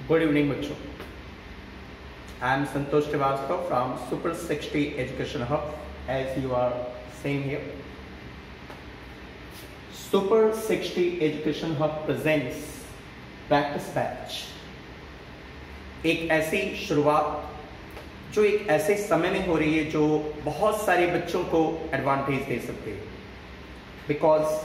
Good evening, बच्चों. I am Santosh Srivastava from Super 60 Education Hub. As you are seeing here, Super 60 Education Hub presents Practice Batch. एक ऐसी शुरुआत जो एक ऐसे समय में हो रही है जो बहुत सारे बच्चों को एडवांटेज दे सकते हैं, बिकॉज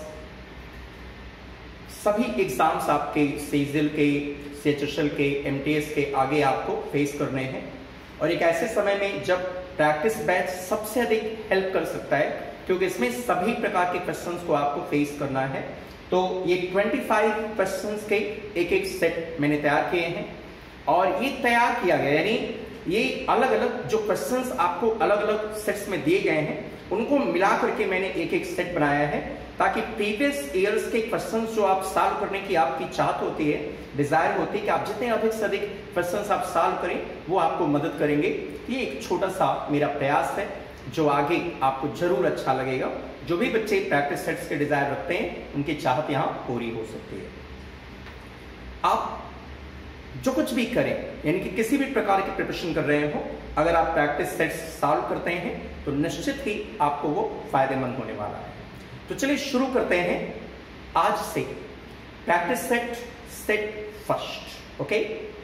सभी एग्जाम्स आपके सीजीएल के, सीएचएसएल के, एमटीएस के आगे आपको फेस करने हैं और एक ऐसे समय में जब प्रैक्टिस बैच सबसे अधिक हेल्प कर सकता है, क्योंकि इसमें सभी प्रकार के क्वेश्चंस को आपको फेस करना है. तो ये 25 क्वेश्चंस के एक एक सेट मैंने तैयार किए हैं और ये तैयार किया गया, यानी ये अलग अलग जो क्वेश्चंस आपको अलग अलग सेट्स में दिए गए हैं उनको मिला करके मैंने एक एक सेट बनाया है, ताकि प्रीवियस ईयर्स के क्वेश्चंस जो आप सॉल्व करने की आपकी चाहत होती है, डिजायर होती है कि आप जितने अधिक से अधिक क्वेश्चंस आप सॉल्व करें वो आपको मदद करेंगे. ये एक छोटा सा मेरा प्रयास है जो आगे आपको जरूर अच्छा लगेगा. जो भी बच्चे प्रैक्टिस सेट्स के डिजायर रखते हैं उनकी चाहत यहाँ पूरी हो सकती है. आप जो कुछ भी करें, यानी कि किसी भी प्रकार की प्रिपरेशन कर रहे हो, अगर आप प्रैक्टिस सेट्स सॉल्व करते हैं तो निश्चित ही आपको वो फायदेमंद होने वाला है. तो चलिए शुरू करते हैं आज से practice set first. Okay,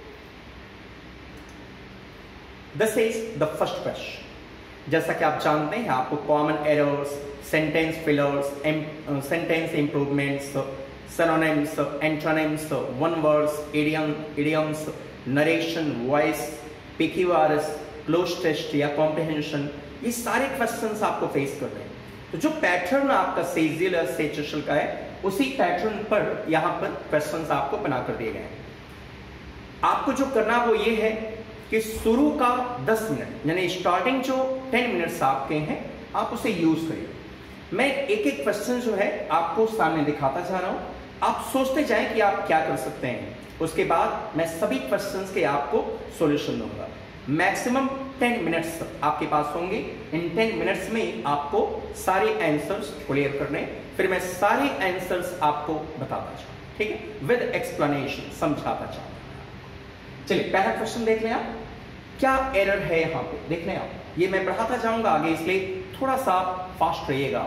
this is the first question. जैसा कि आप जानते हैं, आपको common errors, sentence fillers, sentence improvements, synonyms, antonyms, one words, idioms, narration, voice, PQRS, cloze test या comprehension, ये सारे क्वेश्चंस आपको फेस कर रहे हैं. तो जो पैटर्न आपका सीजीएल या सीएचएसएल का है, उसी पैटर्न पर यहाँ पर क्वेश्चंस आपको बना कर दिए गए हैं. आपको जो करना वो ये है कि शुरू का 10 मिनट, यानी स्टार्टिंग जो 10 मिनट्स आपके हैं, आप उसे यूज करिए. मैं एक एक क्वेश्चन जो है आपको सामने दिखाता जा रहा हूं, आप सोचते जाएं कि आप क्या कर सकते हैं. उसके बाद मैं सभी क्वेश्चंस के आपको सॉल्यूशन दूंगा. मैक्सिमम 10 मिनट्स आपके पास होंगे. इन 10 मिनट्स में आपको सारे आंसर्स क्लियर करने, फिर मैं सारे आंसर्स आपको बताता जाऊं, ठीक है, विद एक्सप्लेनेशन, समझाता जाऊं. चलिए पहला क्वेश्चन देख लें आप. क्या एरर है यहाँ पे, देख लें आप. ये मैं बढ़ाता जाऊंगा आगे, इसलिए थोड़ा सा फास्ट रहिएगा.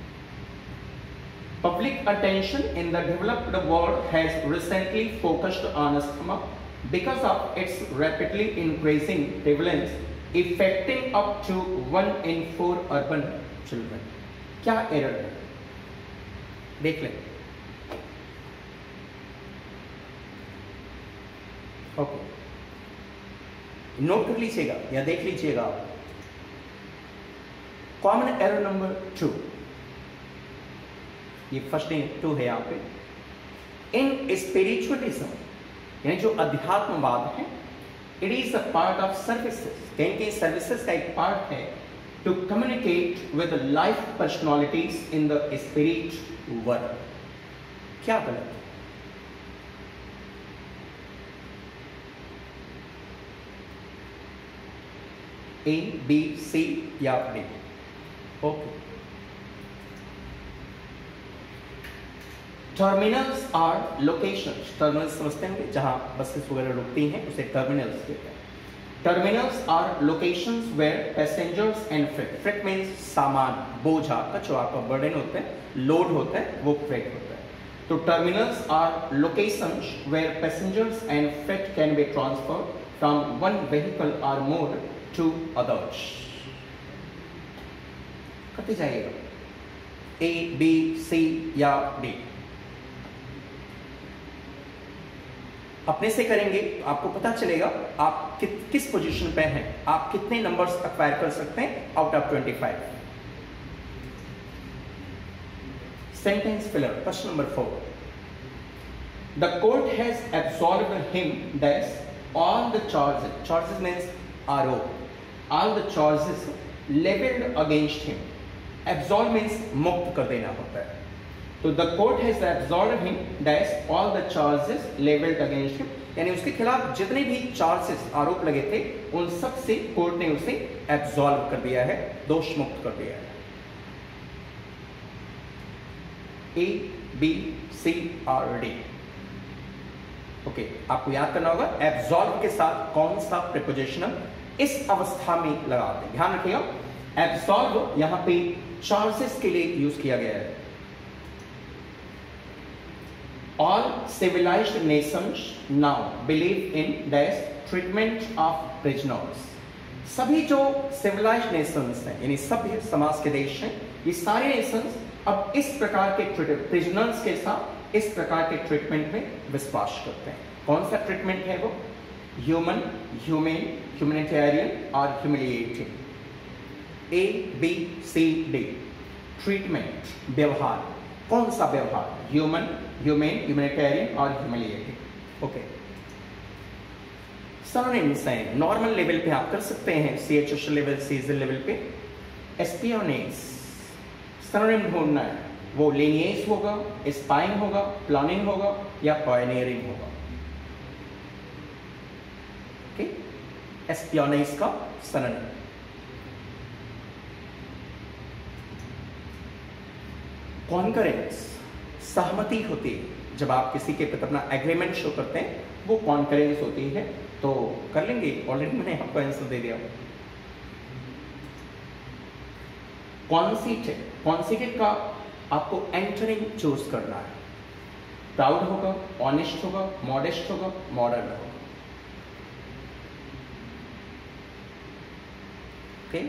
Public attention in the developed world has recently focused on asthma because of its rapidly increasing prevalence, affecting up to 1 in 4 urban children. क्या एरर है, देख लें. ओके, नोट कर लीजिएगा या देख लीजिएगा आप. कॉमन एरर नंबर 2, ये फर्स्ट 2 है यहाँ पे. इन स्पिरिचुअलिज्म, यानी जो अध्यात्मवाद है, it is a part of services, कहीं सर्विसेज का एक पार्ट है, to communicate with life personalities in the spirit world. क्या गलत है? A, B, C या D? Okay. Terminals are locations. Terminals समझते हैं, जहां बसेस वगैरह रुकती हैं उसे टर्मिनल्स कहते हैं. Terminals are locations where passengers and freight means सामान, बोझ आपका जो आपका बर्डन होता है, लोड होता है, वो फ्रेट होता है. तो terminals are locations where passengers and freight can be transferred from one vehicle और मोड टू अदर्स. करते जाइएगा, A, B, C या D. अपने से करेंगे तो आपको पता चलेगा आप किस पोजीशन पे हैं, आप कितने नंबर्स एक्वायर कर सकते हैं out of 25. Sentence filler, question number 4. The court has absolved him that all the charges means आरोप, all the charges leveled against him. Absolve means मुक्त कर देना होता है. तो the court has absolved him that all the charges leveled against him, यानी उसके खिलाफ जितने भी चार्जेस, आरोप लगे थे, उन सब से कोर्ट ने उसे एब्सॉल्व कर दिया है, दोष मुक्त कर दिया है. A, B, C और D. ओके, आपको याद करना होगा एब्जॉल्व के साथ कौन सा प्रीपोजिशनल इस अवस्था में लगाते हैं। ध्यान रखिएगा, एब्जॉल्व यहां पे चार्जेस के लिए यूज किया गया है। All civilised nations now believe in dash treatment of prisoners. सभी जो सिविलाइज्ड नेशंस हैं, यानी सभ्य समाज के देश हैं, ये सारे नेशंस अब इस प्रकार के प्रिजनर्स के साथ इस प्रकार के ट्रीटमेंट में विश्वास करते हैं। कौन सा ट्रीटमेंट है वो? ह्यूमन, ह्यूमेन, ह्यूमैनिटेरियन और humiliating. A, B, C, D। Treatment, व्यवहार, कौन सा व्यवहार? ह्यूमन, ह्यूमेन, ह्यूमैनिटेरियन और ह्यूमिलिएटिंग। ओके, सिनोनिम्स हैं, नॉर्मल लेवल पे आप कर सकते हैं, CHS लेवल, सीजन लेवल पे। एस्पियोनेज, सिनोनिम ढूंढना है, वो लिनिएज होगा, स्पाइंग होगा, प्लानिंग होगा या पायनियरिंग होगा। ओके, एस्पियोनेज का सिनोनिम। कॉन्करेंस, सहमति होती है, जब आप किसी के प्रति अपना एग्रीमेंट शो करते हैं वो कॉन्करेंस होती है। तो कर लेंगे, ऑलरेडी मैंने आपको आंसर दे दिया। कॉन्सीटेड, कॉन्सीटेड का आपको एंटरिंग चूज करना है। प्राउड होगा, ऑनेस्ट होगा, मॉडेस्ट होगा, मॉडर्न होगा। Okay,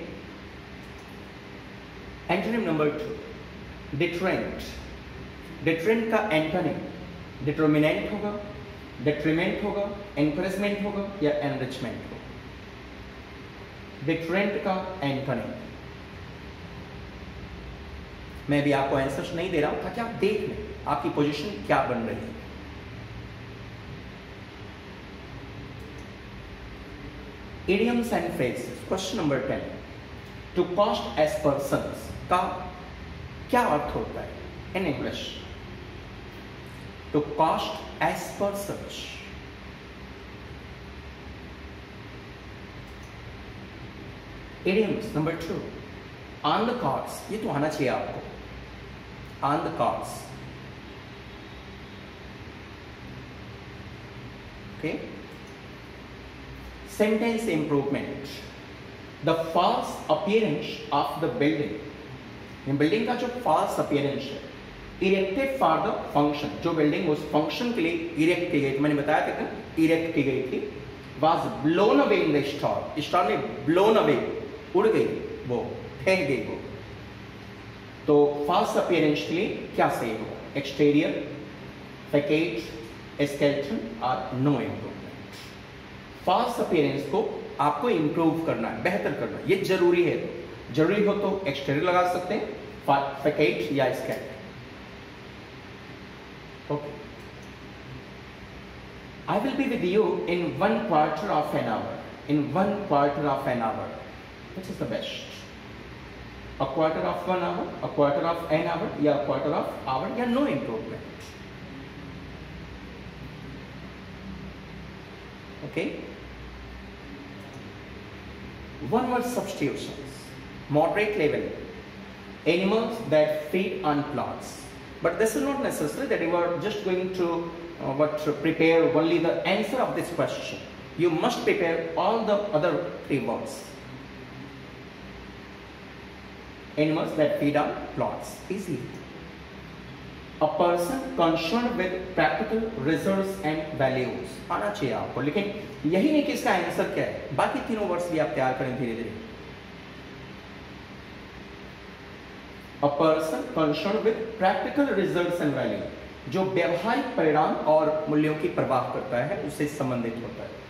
antonym number 2, deterrent. Deterrent का एंटोनिम डिटर्मिनेंट होगा, डिट्रीमेंट होगा, एनकरेजमेंट होगा या एनरिचमेंट होगा। डिटरेंट का एंटोनिम, मैं भी आपको आंसर्स नहीं दे रहा हूं ताकि आप देख लें आपकी पोजीशन क्या बन रही है। Idioms and phrases, question number 10। To cast aspersions का क्या अर्थ होता है in English? To cast aspersions, idioms number 2, on the cards, ये तो आना चाहिए आपको, on the cards. Okay, sentence improvement, the false appearance of the building. Building का जो फॉल्स अपीयरेंस है, इरेक्टेड फॉर द फंक्शन, जो बिल्डिंग उस फंक्शन के लिए इरेक्ट की गई थी, मैंने बताया था कि इरेक्ट की गई थी, was blown away in the storm. Storm में ब्लोन अवे, उड़ गई वो, फेंक गई वो। तो फॉल्स अपीयरेंस के लिए क्या सही होगा? एक्सटीरियर, फैकेट, स्केलेटन और नो इंप्रूवमेंट। फॉल्स अपीयरेंस को आपको इंप्रूव करना है, बेहतर करना है, ये जरूरी है। जरूरी हो तो एक्सटीरियर लगा सकते हैं, फैकेट या skeleton. Okay, I will be with you in 1/4 of an hour. In 1/4 of an hour. Which is the best? A quarter of 1 hour, a quarter of an hour, या a quarter of hour, या no improvement. Okay? One word substitutions. Moderate level. Animals that feed on plants. But this is not necessary that you are just going to prepare only the answer of this question. You must prepare all the other 3 words. Animals that feed on plants. Easy. A person concerned with practical results and values. आना चाहिए आपको, लेकिन यही नहीं कि इसका answer क्या है, बाकी तीनों वर्ड्स भी आप तैयार करें धीरे धीरे। A person concerned with practical results and value, जो व्यवहारिक परिणाम और मूल्यों की परवाह करता है, उससे संबंधित होता है।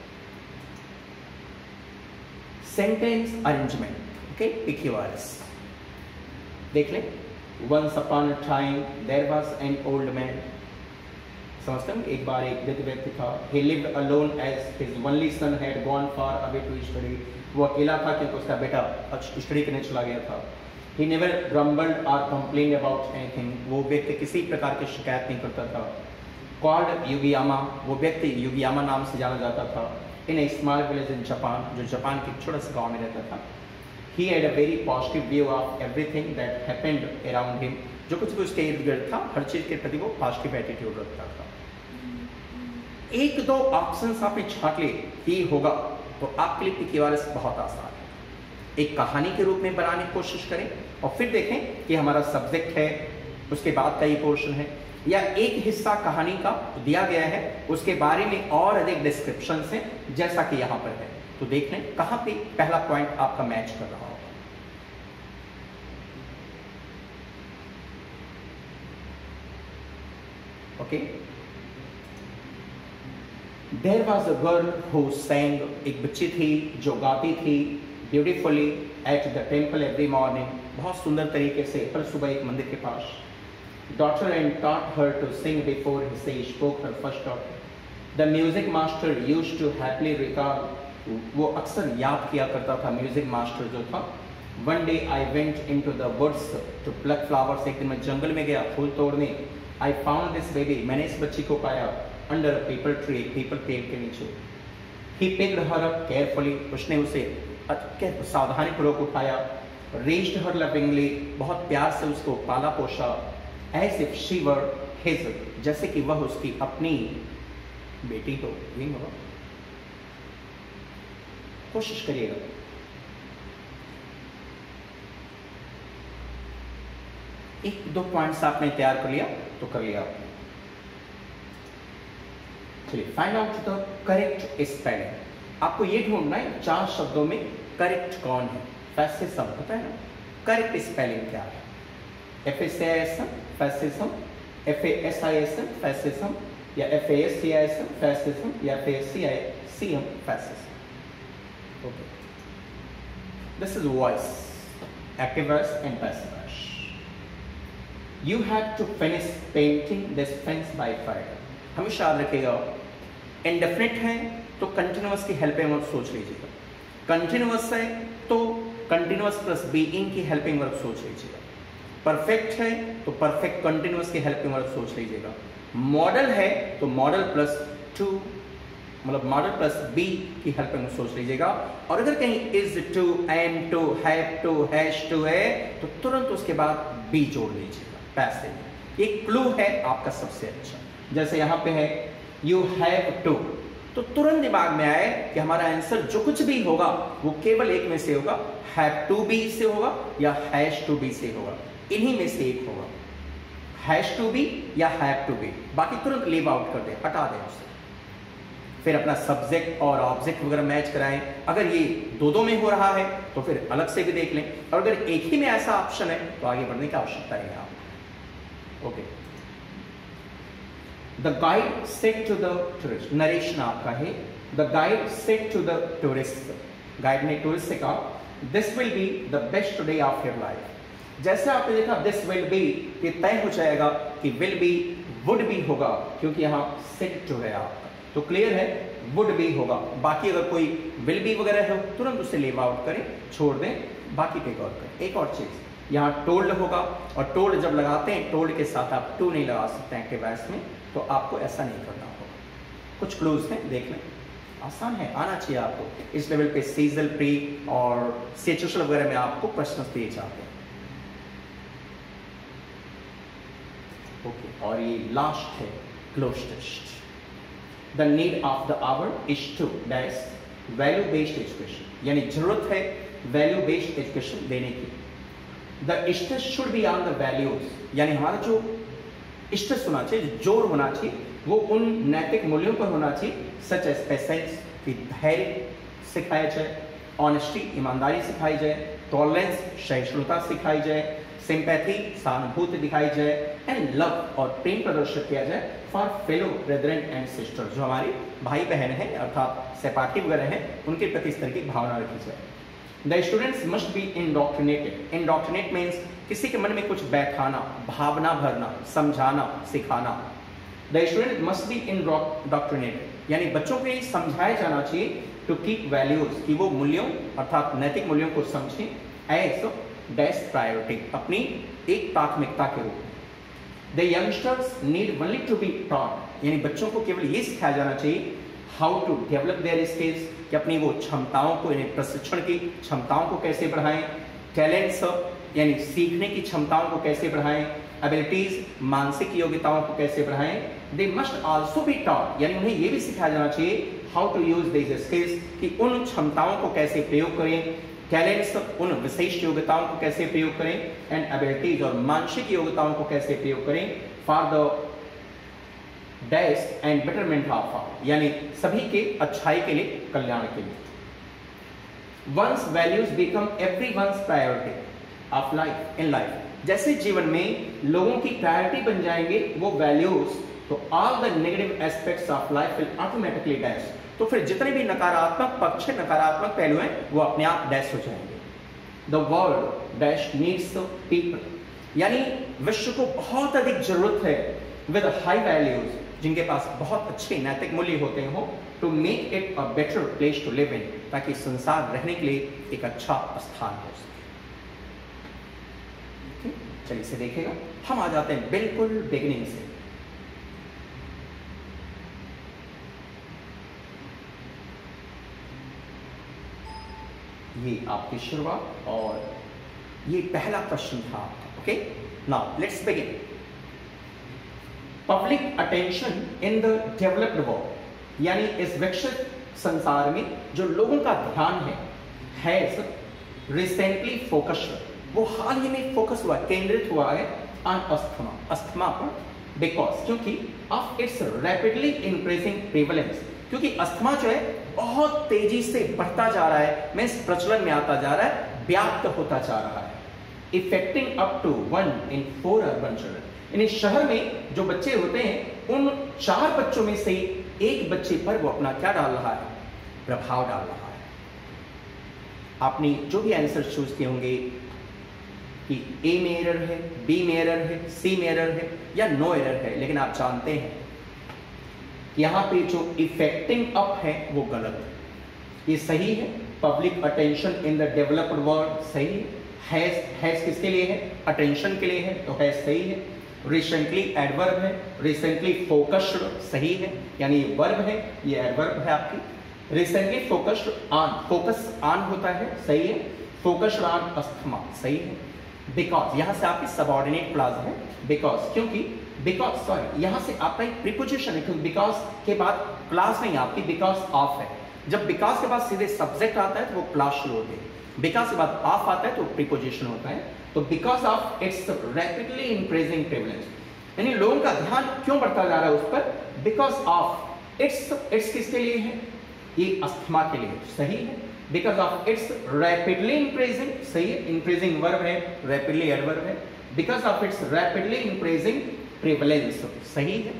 सेंटेंस अरेंजमेंट, ओके, इक्विवालेंस देख लें। Once upon a time there was an old man. समझते हैं, एक बार एक वृद्ध व्यक्ति था। He lived alone as his only son had gone far away to study. वो अकेला था क्योंकि उसका बेटा स्टडी करने चला गया था। He never grumbled or complained about anything. वो व्यक्ति किसी प्रकार की शिकायत नहीं करता था। Called Yugiyama, वो व्यक्ति युगियामा नाम से जाना जाता था। In a small village in Japan, जो जापान के छोटे से गांव में रहता था। He had a very positive view of everything that happened around him. जो कुछ भी उसके इर्द गिर्द था, हर चीज के प्रति वो पॉजिटिव एटीट्यूड रखता था। एक दो ऑप्शंस आपने छांट लिए कि होगा, तो आपके लिए इक्विवेलेंस बहुत आसान है। एक कहानी के रूप में बनाने की कोशिश करें और फिर देखें कि हमारा सब्जेक्ट है, उसके बाद का ये पोर्शन है, या एक हिस्सा कहानी का दिया गया है, उसके बारे में और अधिक डिस्क्रिप्शन है जैसा कि यहाँ पर है। तो देख लें कहाँ पे पहला पॉइंट आपका मैच कर रहा होगा। Okay, there was a girl who sang, एक बच्ची थी जो गाती थी beautifully at the temple every morning, बहुत सुंदर तरीके से हर सुबह एक मंदिर के पास। Daughter and taught her to sing before she spoke her first daughter. The music master used to happily recall, वो अक्सर याद किया करता था म्यूजिक मास्टर जो था। One day I went into the woods to pluck flowers, एक दिन मैं जंगल में गया फूल तोड़ने। I found this baby, मैंने इस बच्ची को पाया under a peepal tree, पीपल पेड़ के नीचे। He picked her up carefully, उसने उसे सावधानी पूर्वक उठाया। Raised her lovingly, बहुत प्यार से उसको पाला पोषा। As if she were his, जैसे कि वह उसकी अपनी बेटी हो। यही होगा, कोशिश करिएगा। एक दो पॉइंट्स आपने तैयार कर लिया तो कर लिया आपने। चलिए, find out the correct spelling. आपको ये ढूंढना है 4 शब्दों में करेक्ट कौन है। फैसिज्म पता है ना, करेक्ट स्पेलिंग क्या है? FACISM फैसिज्म, FASISM फैसिज्म, या FASCISM फैसिज्म, या FACICM fascism. Okay, this is voice, active voice and passive voice. You have to finish painting this fence by Friday. हमेशा याद रखिएगा, इंडेफिनिट है तो कंटिन्यूअस की हेल्पिंग वर्ब सोच लीजिएगा, कंटिन्यूअस है तो कंटिन्यूअस प्लस बीइंग की हेल्पिंग वर्ब सोच लीजिएगा, परफेक्ट है तो परफेक्ट कंटिन्यूअस की हेल्पिंग वर्ब सोच लीजिएगा, मॉडल है तो मॉडल प्लस टू, मतलब मॉडल प्लस बी की हेल्पिंग वर्ब सोच लीजिएगा। और अगर कहीं is to, am to, have to, has to है तो तुरंत उसके बाद बी जोड़ लीजिएगा। पैसिव एक क्लू है आपका सबसे अच्छा। जैसे यहाँ पे है यू हैव टू, तो तुरंत दिमाग में आए कि हमारा आंसर जो कुछ भी होगा वो केवल एक में से होगा, हैव टू बी से होगा या हैश टू बी से होगा, इन्हीं में से एक होगा, हैश टू बी या हैव टू बी। बाकी तुरंत लीव आउट कर दे, हटा दें उसे। फिर अपना सब्जेक्ट और ऑब्जेक्ट वगैरह मैच कराएं। अगर ये दो में हो रहा है तो फिर अलग से भी देख लें, और अगर एक ही में ऐसा ऑप्शन है तो आगे बढ़ने की आवश्यकता है आप। Okay, the guide said to the tourist, narration आपका है। The guide said to the tourist, guide ने टूरिस्ट से कहा this will be the best day of your life. जैसे आपने देखा दिस विल बी, ये तय हो जाएगा कि विल बी वुड बी होगा, क्योंकि यहाँ सेड टू है आपका, तो क्लियर है वुड बी होगा। बाकी अगर कोई विल बी वगैरह है तुरंत उसे लीव आउट करें, छोड़ दें, बाकी पे गौर करें। एक और चीज, यहाँ टोल्ड होगा, और टोल्ड जब लगाते हैं टोल्ड के साथ आप टू नहीं लगा सकते एक्टिव वॉइस में, तो आपको ऐसा नहीं करना होगा। कुछ क्लूज हैं, देख लें, आसान है, आना चाहिए आपको। इस लेवल पे सीजल, प्री और सिचुएशन वगैरह में आपको प्रश्न दिए जाते हैं। ओके, और ये लास्ट है cloze test. The need of the hour is to dash value based education, यानी जरूरत है वैल्यू बेस्ड एजुकेशन देने की। The stress should be on the values, यानी हमारा जो स्ट्रेस होना चाहिए, जो जोर होना चाहिए, वो उन नैतिक मूल्यों पर होना चाहिए, सच एज पेशेंस, कि धैर्य सिखाया जाए, ऑनेस्टी, ईमानदारी सिखाई जाए, टॉलरेंस, सहिष्णुता सिखाई जाए, सिंपैथी, सहानुभूति दिखाई जाए, एंड लव, और प्रेम प्रदर्शित किया जाए for fellow brethren and sister, जो हमारे भाई बहन हैं अर्थात सहपाठी वगैरह हैं, उनके प्रति इस तरह की भावना रखी जाए। The students must be indoctrinated, indoctrinate means किसी के मन में कुछ बैठाना, भावना भरना, समझाना, सिखाना। The student must be indoctrinated, यानी बच्चों को ये समझाया जाना चाहिए टू कीप वैल्यूज, कि वो मूल्यों अर्थात नैतिक मूल्यों को समझें एज डैश प्रायोरिटी, अपनी एक प्राथमिकता के रूप में। The youngsters need only to be taught, यानी बच्चों को केवल ये सिखाया जाना चाहिए how to develop their skills, कि अपनी वो क्षमताओं को, यानी प्रशिक्षण की क्षमताओं को कैसे बढ़ाएं, टैलेंट्स यानी सीखने की क्षमताओं को कैसे बढ़ाएं, एबिलिटीज, मानसिक योग्यताओं को कैसे बढ़ाएं। They must also be taught, यानी उन्हें यह भी सिखाया जाना चाहिए how to use these skills, कि उन क्षमताओं को कैसे प्रयोग करें, टैलेंट्स उन विशेष योग्यताओं को कैसे प्रयोग करें, एंड एबिलिटीज और मानसिक योग्यताओं को कैसे प्रयोग करें for the dash and betterment of all, यानी सभी के अच्छाई के लिए, कल्याण के लिए। One's values become everyone's priority of life in life, जैसे जीवन में लोगों की प्रायोरिटी बन जाएंगे वो वैल्यूज, तो all the negative aspects of life will automatically dash, तो फिर जितने भी नकारात्मक पक्ष, नकारात्मक पहलू हैं वो अपने आप डैश हो जाएंगे। The world dash needs people, यानी विश्व को बहुत अधिक जरूरत है with high values, जिनके पास बहुत अच्छे नैतिक मूल्य होते हो, to make it a better place to live in, ताकि संसार रहने के लिए एक अच्छा स्थान हो सके। चलिए इसे देखेगा। हम आ जाते हैं बिल्कुल बिगिनिंग से। ये आपकी शुरुआत और ये पहला प्रश्न था। Okay, now let's begin. Public attention in the developed world, यानी इस विकसित संसार में जो लोगों का ध्यान है रिसेंटली फोकस्ड, वो हाल ही में फोकस हुआ, केंद्रित हुआ है ऑन अस्थमा, अस्थमा पर, बिकॉज क्योंकि of its rapidly increasing prevalence, क्योंकि अस्थमा जो है बहुत तेजी से बढ़ता जा रहा है, मींस प्रचलन में आता जा रहा है, व्याप्त होता जा रहा है, effecting up to 1 in 4 urban children, यानी शहर में जो बच्चे होते हैं उन 4 बच्चों में से एक बच्चे पर वो अपना क्या डाल रहा है, प्रभाव डाल रहा है। आपने जो भी आंसर चूज किए होंगे कि ए में एरर है, बी में एरर है, सी में एरर है या नो एरर है, लेकिन आप जानते हैं कि यहां पे जो इफेक्टिंग अप है वो गलत है। ये सही है, public attention in the developed world सही है, हैज किसके लिए है, अटेंशन के लिए है, तो हैज सही है। रिसेंटली एडवर्ब है, रिसेंटली फोकस्ड सही है, यानी ये वर्ब है, ये एडवर्ब है आपकी। Recently focused on, focus on होता है, सही है। फोकस्ड ऑन अस्थमा सही है। बिकॉज यहां से आपकी सबऑर्डिनेट क्लॉज है, बिकॉज क्योंकि, बिकॉज सॉरी यहां से आपका एक प्रीपोजिशन है, क्योंकि बिकॉज के बाद क्लॉज नहीं आपकी, बिकॉज ऑफ है। जब बिकॉज के बाद सीधे सब्जेक्ट आता है तो वो क्लॉज शुरू होती है, बिकॉज के बाद ऑफ आता है तो प्रीपोजिशन होता है। तो because of its rapidly increasing prevalence, यानी लोगों का ध्यान क्यों बढ़ता जा रहा है उस पर, बिकॉज ऑफ इट्स किसके लिए है, ये अस्थमा के लिए सही है। Because of its rapidly increasing सही है, इंक्रीजिंग वर्ब है, रैपिडली एडवर्ब है। Because of its rapidly increasing prevalence सही है।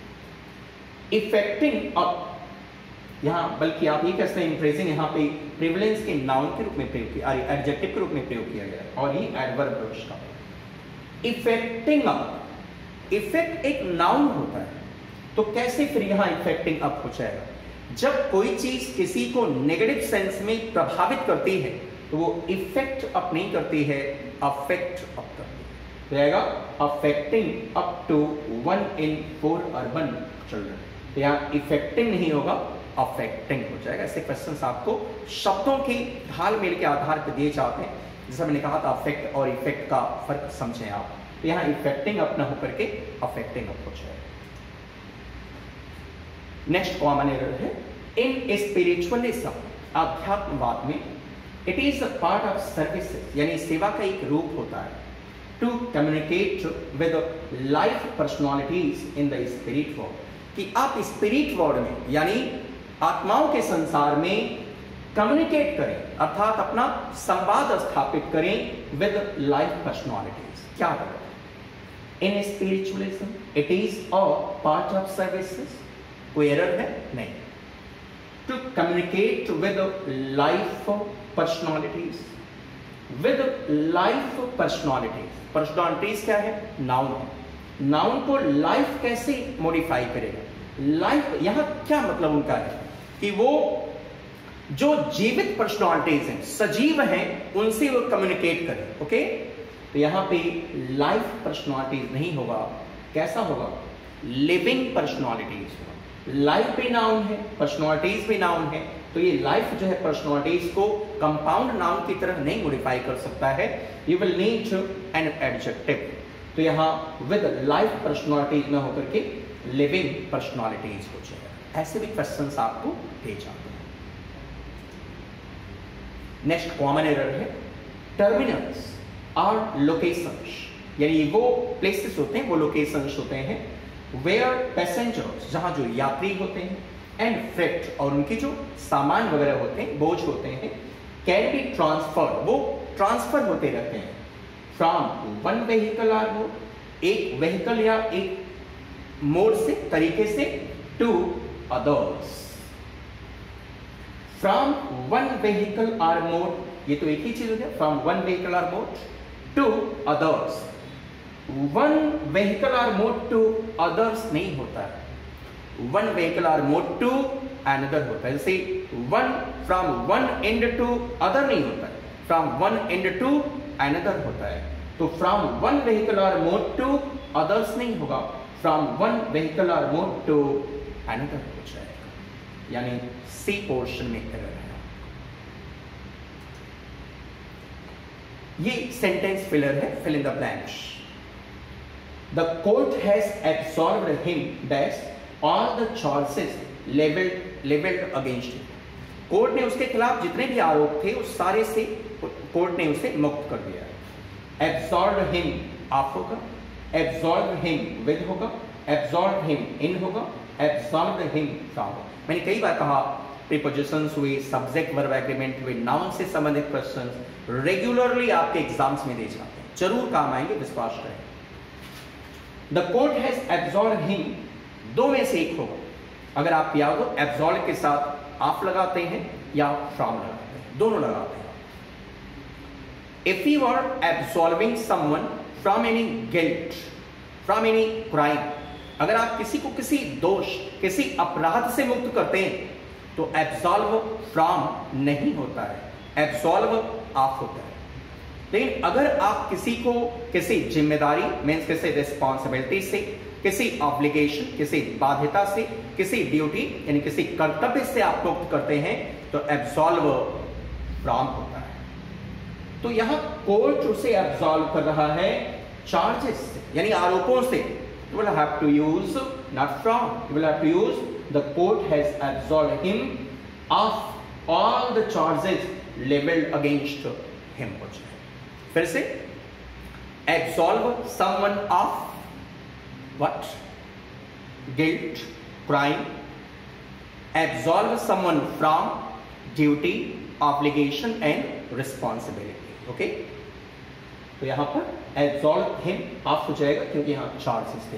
इफेक्टिंग अप, यहाँ बल्कि आप ये कह सकते हैं इंक्रीजिंग, यहाँ पे प्रेवलेंस के नाउन के रूप में प्रयोग किया, एडजेक्टिव के रूप में प्रयोग किया गया है, और ये एडवर्ब है उसका। इफेक्टिंग अप, इफेक्ट एक नाउन होता है, तो कैसे फिर यहाँ इफेक्टिंग अप हो जाएगा। जब कोई चीज किसी को नेगेटिव सेंस में प्रभावित करती है तो वो इफेक्ट अप नहीं करती है, अफेक्ट अप करती है, रहेगा affecting up to 1 in 4 urban children. तो यहाँ इफेक्टिंग नहीं होगा, अफेक्टिंग हो जाएगा। ऐसे क्वेश्चंस आपको शब्दों की ढाल मेल के आधार पर दिए जाते हैं, जैसा मैंने कहा था अफेक्ट और इफेक्ट का फर्क समझें आप। तो यहाँ इफेक्टिंग अप ना होकर के अफेक्टिंग अप हो जाएगा। नेक्स्ट कॉमन एरर है इन स्पिरिचुअलिज्म, अध्यात्मवाद में, it is a part of services, यानी सेवा का एक रूप होता है, to communicate with life personalities in the spirit world, कि आप स्पिरिट वर्ल्ड में यानी आत्माओं के संसार में कम्युनिकेट करें, अर्थात अपना संवाद स्थापित करें विद लाइफ पर्सनालिटीज। क्या करें in spiritualism, it is a part of services, कोई एरर है नहीं। To communicate with life personalities, with life personalities, personalities क्या है, नाउन है। नाउन को लाइफ कैसे मॉडिफाई करेगा, लाइफ यहां क्या मतलब उनका है कि वो जो जीवित पर्सनालिटीज हैं, सजीव हैं, उनसे वो कम्युनिकेट करें। ओके, तो यहां पे लाइफ पर्सनालिटीज नहीं होगा, कैसा होगा, लिविंग पर्सनालिटीज होगा। लाइफ भी नाउन है, पर्सनालिटीज भी नाउन है, तो ये लाइफ जो है पर्सनालिटीज को कंपाउंड नाउन की तरह नहीं मॉडिफाई कर सकता है। You will need an adjective, तो यहाँ विद लाइफ पर्सनालिटीज में होकर के लिविंग पर्सनालिटीज हो जाएगा। ऐसे भी क्वेश्चंस आपको दे जाते हैं। नेक्स्ट कॉमन एरर है टर्मिनल्स आर लोकेशंस, यानी वो प्लेसेस होते हैं, वो लोकेशंस होते हैं वेयर पैसेंजर्स, जहां जो यात्री होते हैं, एंड फ्रेट, और उनके जो सामान वगैरह होते हैं, बोझ होते हैं, कैन बी ट्रांसफर, वो ट्रांसफर होते रहते हैं from one vehicle or mode, एक व्हीकल या एक मोड से, तरीके से, to others. From one vehicle or mode, ये तो एक ही चीज हो गया, from one vehicle or mode to others. One vehicle or mode to others नहीं होता है, one vehicle or mode to another होता है। जैसे one from one end to other नहीं होता है, from one end to another होता है। तो from one vehicle or mode to others नहीं होगा, from one vehicle or mode to another हो जाएगा, यानी सी पोर्शन में एरर है। ये सेंटेंस फिलर है, fill in the blanks. The court has absolved him dash all the charges levelled against him. Court ने उसके खिलाफ जितने भी आरोप थे उस सारे से कोर्ट ने उसे मुक्त कर दिया है। एब्सॉल्व्ड हिम आप होगा, एब्सॉल्व्ड हिम विद होगा, एब्सॉल्व्ड हिम इन होगा, एब्सॉल्व्ड हिम फ्रॉम। मैंने कई बार कहा प्रीपोजिशंस हुए, सब्जेक्ट वर्ब एग्रीमेंट हुए, नाउन से संबंधित क्वेश्चंस रेगुलरली आपके एग्जाम्स में दिए जाते हैं, जरूर काम आएंगे, विश्वास करें। The court has absolved him, दो में से एक होगा। अगर आप याद हो एब्सॉल्व के साथ आप लगाते हैं या फ्रॉम लगाते हैं, दोनों लगाते हैं। If you are absolving someone from any guilt, from any crime, अगर आप किसी को किसी दोष, किसी अपराध से मुक्त करते हैं तो एब्सॉल्व फ्रॉम नहीं होता है, एब्सॉल्व ऑफ होता है। लेकिन अगर आप किसी को किसी जिम्मेदारी मीन्स किसी रिस्पॉन्सिबिलिटी से, किसी ऑब्लिगेशन, किसी बाध्यता से, किसी ड्यूटी यानी किसी कर्तव्य से आप मुक्त करते हैं तो एब्सॉल्व फ्रॉम होता है। तो यहां कोर्ट उसे एब्सॉल्व कर रहा है चार्जेस से, यानी आरोपों से। You will have to use not from, you will have to use the court has absolved him of all the charges leveled against him। फिर से absolve someone of what? Guilt, crime, absolve someone from duty, obligation and responsibility। okay? तो यहां पर absolve him of हो जाएगा क्योंकि यहां charges थे।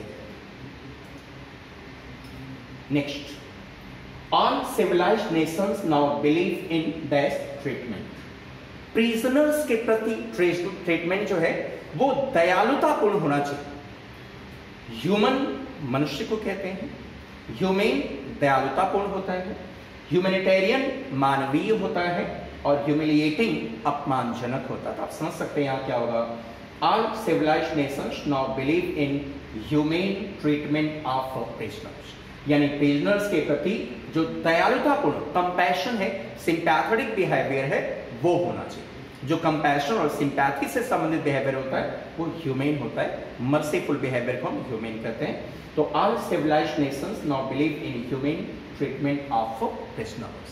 Next, all civilised nations now believe in dash treatment. Prisoners के प्रति ट्रीटमेंट जो है वो दयालुतापूर्ण होना चाहिए। ह्यूमन मनुष्य को कहते हैं, ह्यूमेन दयालुतापूर्ण होता है, ह्यूमैनिटेरियन मानवीय होता है, और ह्यूमिलिएटिंग अपमानजनक होता है। तो आप समझ सकते हैं यहाँ क्या होगा, all civilised nations now believe in humane treatment of prisoners, यानी प्रिजनर्स के प्रति जो दयालुतापूर्ण कंपैशन है, सिंपैथेटिक बिहेवियर है, वो होना चाहिए। जो कंपैशन और सिंपैथी से संबंधित बिहेवियर होता है वो ह्यूमेन होता है, मर्सीफुल बिहेवियर को हम ह्यूमेन कहते हैं। तो all civilised nations now believe in humane treatment of prisoners.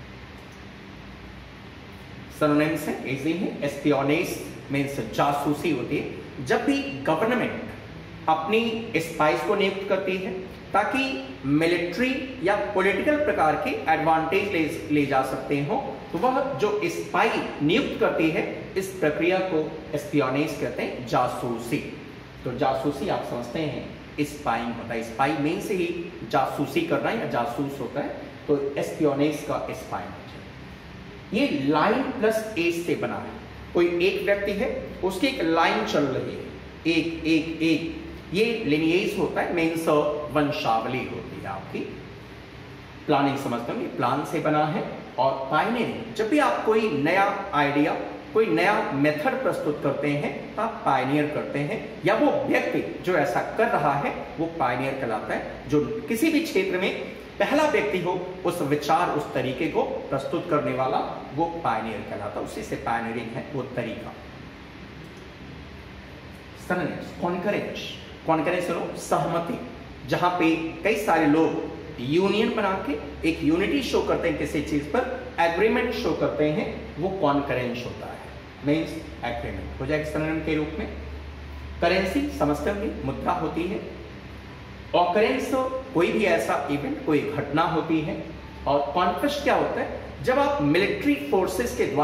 Synonyms है, इजी है। एस्पियोनेज मीन्स जासूसी होती है। जब भी गवर्नमेंट अपनी स्पाइस को नियुक्त करती है ताकि मिलिट्री या पॉलिटिकल प्रकार के एडवांटेज ले जा सकते हो, तो वह जो स्पाई नियुक्त करती है इस प्रक्रिया को एस्पियोनेज कहते हैं, जासूसी। तो जासूसी आप समझते हैं स्पाइंग होता है, स्पाई में से ही जासूसी करना या जासूस होता है, तो एस्पियोनेज का स्पाइंग। ये लाइन प्लस एज से बना है। कोई एक व्यक्ति है, उसकी एक लाइन चल रही है, एक एक एक, ये लिनिएज होता है, मीन्स वंशावली होती है आपकी। प्लानिंग समझते हो, ये प्लान से बना है। और पायनियरिंग, जब भी आप कोई नया आइडिया, कोई नया मेथड प्रस्तुत करते हैं तो आप पायनियर करते हैं, या वो व्यक्ति जो ऐसा कर रहा है वो पायनियर कहलाता है। जो किसी भी क्षेत्र में पहला व्यक्ति हो उस विचार, उस तरीके को प्रस्तुत करने वाला, वो पायनियर कहलाता है। उसी से पायनियरिंग है वो तरीका। सिनोनिम्स, कॉन्करेंस, कॉन्करेंस सहमति, जहां पे कई सारे लोग यूनियन बना के एक यूनिटी शो करते हैं किसी चीज पर, एग्रीमेंट शो करते हैं, वो कॉन्करेंस होता है, मींस एग्रीमेंट हो जाएगा सिनोनिम के रूप में। करेंसी समझते होंगे, मुद्रा होती है। ऑकरेंस कोई भी ऐसा इवेंट, कोई घटना होती है। और कॉन्क्वेस्ट क्या होता है, जब आप मिलिट्री फोर्सेस के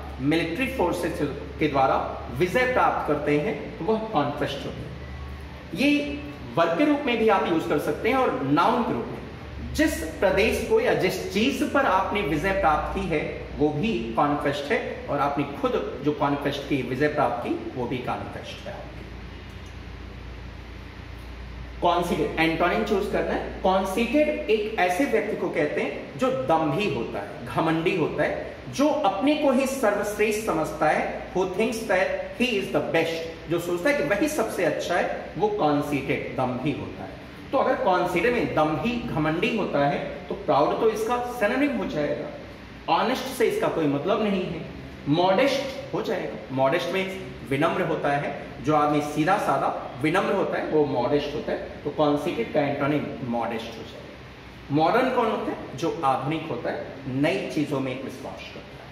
द्वारा विजय प्राप्त करते हैं तो वह कॉन्क्वेस्ट होता है। ये वर्ब के रूप में भी आप यूज कर सकते हैं और नाउन के रूप में। जिस प्रदेश को या जिस चीज पर आपने विजय प्राप्त की है वो भी कॉन्क्वेस्ट है, और आपने खुद जो कॉन्क्वेस्ट की, विजय प्राप्त की, वो भी कॉन्क्वेस्ट है आपकी। कॉन्सीडेड, एंटोनिम चूज करना है। कॉन्सीडेड एक ऐसे व्यक्ति को कहते हैं जो दम्भी होता है, घमंडी होता है, जो अपने को ही सर्वश्रेष्ठ समझता है, who thinks that he is the best, जो सोचता है कि वही सबसे अच्छा है, वो कॉन्सीडेड, दम्भी होता है। तो अगर कॉन्सीडेड में दम्भी, घमंडी होता है तो प्राउड तो इसका सिनोनिम हो जाएगा। ऑनेस्ट से इसका कोई मतलब नहीं है। मॉडेस्ट हो जाएगा, मॉडेस्ट में विनम्र होता है, जो आदमी सीधा साधा विनम्र होता है वो मॉडेस्ट होता है, तो कॉन्सीडेड का एंटोनिम मॉडेस्ट हो जाएगा। मॉडर्न कौन होता है, जो आधुनिक होता है, नई चीजों में विश्वास करता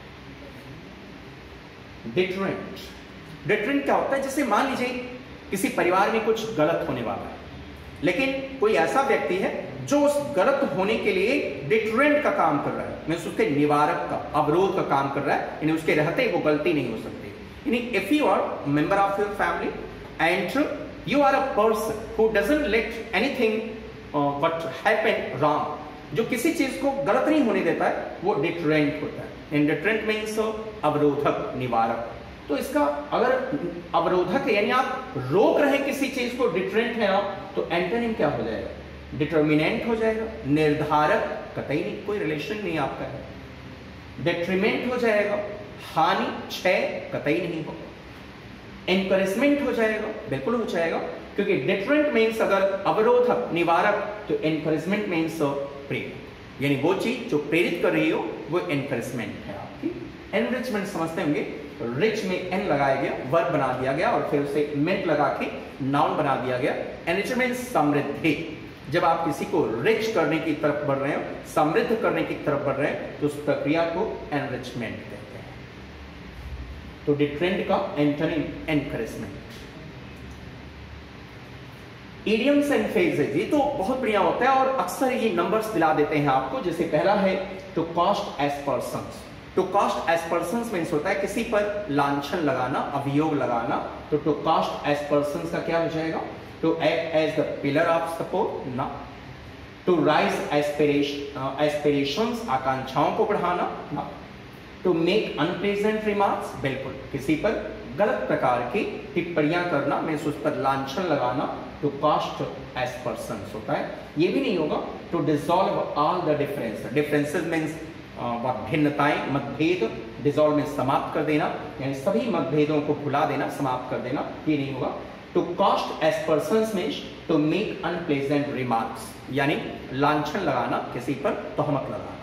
है। डिटरेंट, डिटरेंट क्या होता है, जैसे मान लीजिए किसी परिवार में कुछ गलत होने वाला है, लेकिन कोई ऐसा व्यक्ति है जो उस गलत होने के लिए डिटरेंट का काम कर रहा है, मींस उसके निवारक का, अवरोध का काम कर रहा है, यानी उसके रहते वो गलती नहीं हो सकती। यानी if you are member of your family and you are a person who doesn't let anything what happen wrong, जो किसी चीज को गलत नहीं होने देता है, वो डिटरेंट होता है। इन डिटरेंट मींस अवरोधक, निवारक। तो इसका अगर अवरोधक है, यानी आप रोक रहे किसी चीज को, डिटरेंट है आप, तो एंटोनिम क्या हो जाएगा, डिटर्मिनेंट हो जाएगा, निर्धारक, कतई नहीं, कोई रिलेशन नहीं आपका है। डेट्रीमेंट हो जाएगा, हानि, क्षय, कतई नहीं होगा। एनकरेजमेंट हो जाएगा, बिल्कुल हो जाएगा, क्योंकि डिटरेंट मीन्स अगर अवरोधक, निवारक, तो एनकरेजमेंट मीन्स प्रेरक, यानी वो चीज जो प्रेरित कर रही हो वो एनकरेजमेंट है आपकी। एनरिचमेंट समझते होंगे, रिच में एन लगाया गया, वर्ब बना दिया गया और फिर उसे मेंट लगा के नाउन बना दिया गया। एनरिचमेंट समृद्धि, जब आप किसी को रिच करने की तरफ बढ़ रहे हो, समृद्ध करने की तरफ बढ़ रहे हैं, तो उस प्रक्रिया को एनरिचमेंट कहते हैं। तो डिटरेंट का antonym encouragement. Idioms and phrases, ये तो बहुत बढ़िया होता है और अक्सर ये नंबर्स दिला देते हैं आपको। जैसे पहला है to cast aspersions. To cast aspersions means होता है किसी पर लांछन लगाना, अभियोग लगाना। तो टू कास्ट एज पर्सन्स का क्या हो जाएगा, to act as the pillar of support ना। टू राइज एस्पिरेशंस, आकांक्षाओं को बढ़ाना ना। टू मेक अनप्लेजेंट रिमार्क्स, बिल्कुल किसी पर गलत प्रकार की टिप्पणियां करना, मीन्स उस पर लांछन लगाना, टू कास्ट एज पर्सन्स होता है। ये भी नहीं होगा to dissolve all the difference, differences means भिन्नताएं, मतभेद, डिसॉल्व में समाप्त कर देना, यानी सभी मतभेदों को भुला देना, समाप्त कर देना, ये नहीं होगा। To cast aspersions means to make unpleasant remarks, यानी लांछन लगाना, किसी पर तोहमत लगाना।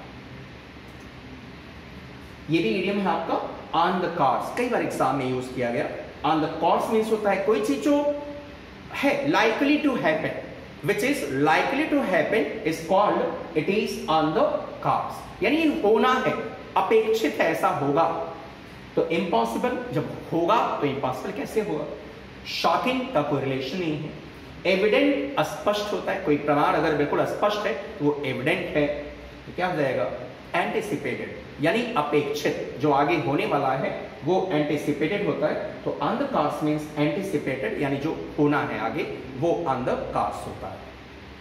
ये भी इडियम है आपका ऑन द कार्ड्स, कई बार एग्जाम में यूज किया गया। ऑन द कार्ड्स मीन्स होता है कोई चीज जो है likely to happen, which is likely to happen is called it is on the cards, यानी होना है, अपेक्षित है ऐसा होगा। तो इम्पॉसिबल जब होगा तो इम्पॉसिबल कैसे होगा। शॉकिंग का कोई रिलेशन नहीं है। एविडेंट अस्पष्ट होता है, कोई प्रमाण अगर बिल्कुल अस्पष्ट है तो वो एविडेंट है। तो क्या हो जाएगा, एंटिसिपेटेड, यानी अपेक्षित, जो आगे होने वाला है वो एंटिसिपेटेड होता है। तो on the cards means anticipated, यानी जो होना है आगे वो ऑन द कार्ड्स होता है।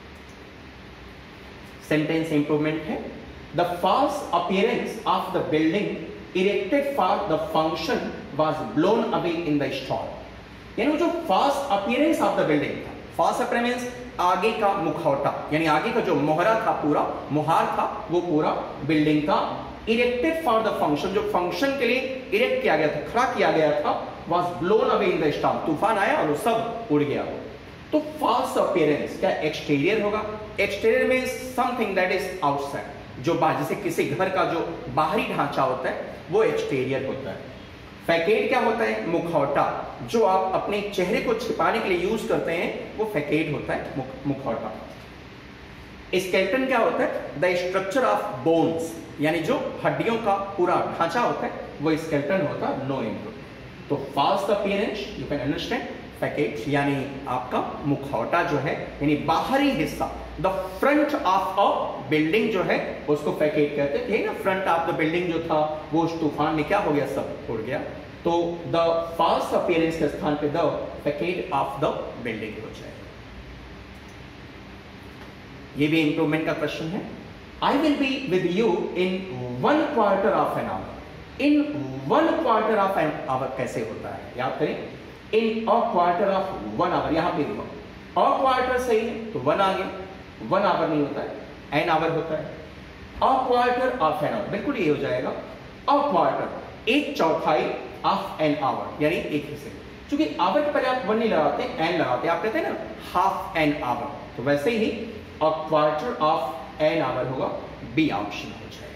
सेंटेंस इंप्रूवमेंट है, the false appearance of the building erected for the function was blown away in the storm, यानी जो false appearance of the building था, फॉल्स अपीयरेंस आगे का मुखौटा, यानी आगे का जो मोहरा था, पूरा मुहार था, वो पूरा बिल्डिंग का इरेक्टेड फॉर द फंक्शन, जो फंक्शन के लिए इरेक्ट किया गया था, खड़ा किया गया था, was blown away in the storm, तूफान आया और वो सब उड़ गया। तो फॉल्स अपीयरेंस क्या एक्सटीरियर होगा। Exterior means something that is outside, जो जैसे किसी घर का जो बाहरी ढांचा होता है वो एक्सटीरियर होता है। फैकेट क्या होता है? मुखौटा। जो आप अपने चेहरे को छिपाने के लिए यूज करते हैं वो फैकेट होता है, मुखौटा। स्केलेटन क्या होता है? द स्ट्रक्चर ऑफ बोन्स, यानी जो हड्डियों का पूरा ढांचा होता है वो स्केलेटन होता है, नो इनपुट। तो false appearance you can understand, facade यानी आपका मुखौटा जो है, यानी बाहरी हिस्सा, the front of a building जो है उसको फैकेट कहते थे ना। फ्रंट ऑफ द बिल्डिंग जो था वो उस तूफान में क्या हो गया? सब उड़ गया। तो द फॉल्स अपीयरेंस के स्थान पे the facade of the building हो जाए। ये भी इंप्रूवमेंट का क्वेश्चन है। I will be with you in 1/4 of an hour. In 1/4 of an hour कैसे होता है? याद करें, in a quarter of 1 hour. यहां पे अ क्वार्टर सही है तो 1 आ गया, 1 आवर नहीं होता है, एन आवर होता है। A quarter of an hour, बिल्कुल ये हो जाएगा। A quarter, 1/4 of an hour, यानी एक हिस्से। क्योंकि आवर के पहले आप 1 नहीं लगाते, एन लगाते, आप कहते हैं ना हाफ एन आवर, तो वैसे ही a quarter of an hour होगा, बी ऑप्शन हो जाएगा।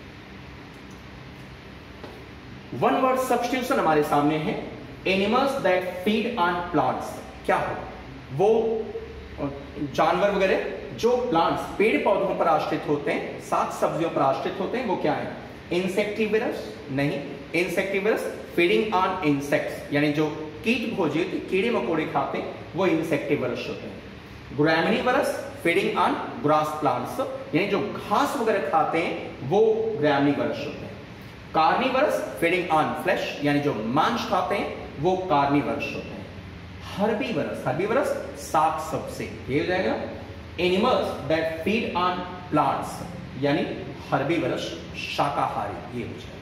वन वर्ड सब्स्टिट्यूशन हमारे सामने है। Animals that feed on plants, क्या हो? वो जानवर वगैरह जो प्लांट्स, पेड़ पौधों पर आश्रित होते हैं, साग सब्जियों पर आश्रित होते हैं, वो क्या है? इंसेक्टिवरस नहीं। इंसेक्टिवरस फीडिंग ऑन इंसेक्ट्स, यानी जो कीट भोजी, कीड़े मकोड़े खाते हैं, वो इंसेक्टिवरस होते हैं। Graminivorous feeding on grass plants, यानी जो घास वगैरह खाते हैं वो ग्रैमिनिवरस होते हैं। कार्निवरस फीडिंग ऑन फ्लैश, यानी जो मांस खाते हैं वो कार्निवरस होते हैं। हर्बीवरस, हर्बीवरस साग सब्जी, ये हो जाएगा। Animals that feed on plants, यानी हर्बीवरस शाकाहारी, ये हो जाएगा।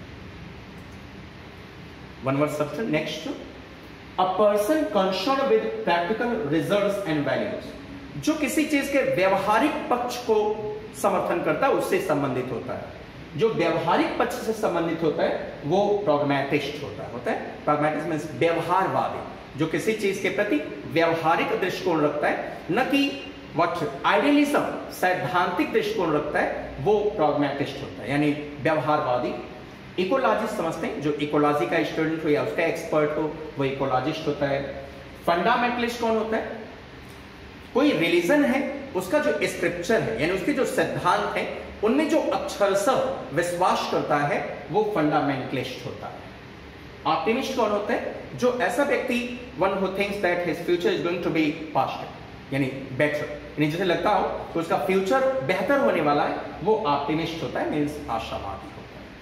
One word substitute. Next, a person concern with practical results and values, जो किसी चीज के व्यवहारिक पक्ष को समर्थन करता है, उससे संबंधित होता है। जो व्यवहारिक पक्ष से संबंधित होता है वो प्रैग्मैटिस्ट होता है। प्रैग्मैटिस्ट मींस व्यवहारवादी, जो किसी चीज के प्रति व्यवहारिक दृष्टिकोण रखता है, न कि व्हाट आइडियलिज्म, सैद्धांतिक दृष्टिकोण रखता है, वो प्रैग्मैटिस्ट होता है, यानी व्यवहारवादी। इकोलॉजिस्ट समझते हैं, जो इकोलॉजी का स्टूडेंट हो या उसका एक्सपर्ट हो वो इकोलॉजिस्ट होता है। फंडामेंटलिस्ट कौन होता है? कोई रिलीजन है, उसका जो स्क्रिप्चर है, यानी उसके जो सिद्धांत है, उनमें जो अक्षरशः विश्वास करता है वो फंडामेंटलिस्ट होता है। ऑप्टिमिस्ट कौन होता है? जो ऐसा व्यक्ति, one who thinks that his future is going to be positive, यानी बेटर, यानी जिसे लगता हो कि उसका फ्यूचर बेहतर होने वाला है, वो ऑप्टिमिस्ट होता है, मींस आशावादी होता है।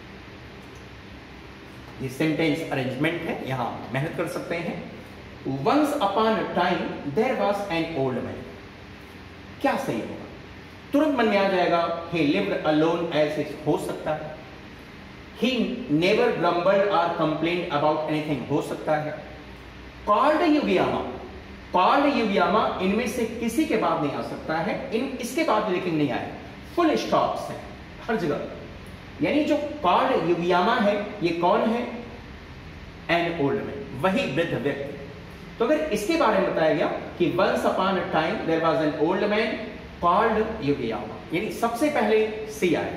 ये सेंटेंस अरेंजमेंट है, यहां मेहनत कर सकते हैं। Once upon a time there was an old man, क्या सही होगा? तुरंत मन में आ जाएगा he lived alone as is, हो सकता है। he never grumbled or complained about anything, हो सकता है। called युगियामा, called युगियामा इनमें से किसी के बाद नहीं आ सकता है, इसके बाद लेकिन नहीं आए, फुल स्टॉप्स हैं हर जगह। यानी जो called युगियामा है ये कौन है? एन ओल्ड मैन, वही वृद्ध व्यक्ति। तो अगर इसके बारे में बताया गया कि once upon a time there was an old man called Yugiyama, यानी सबसे पहले सी आएगा।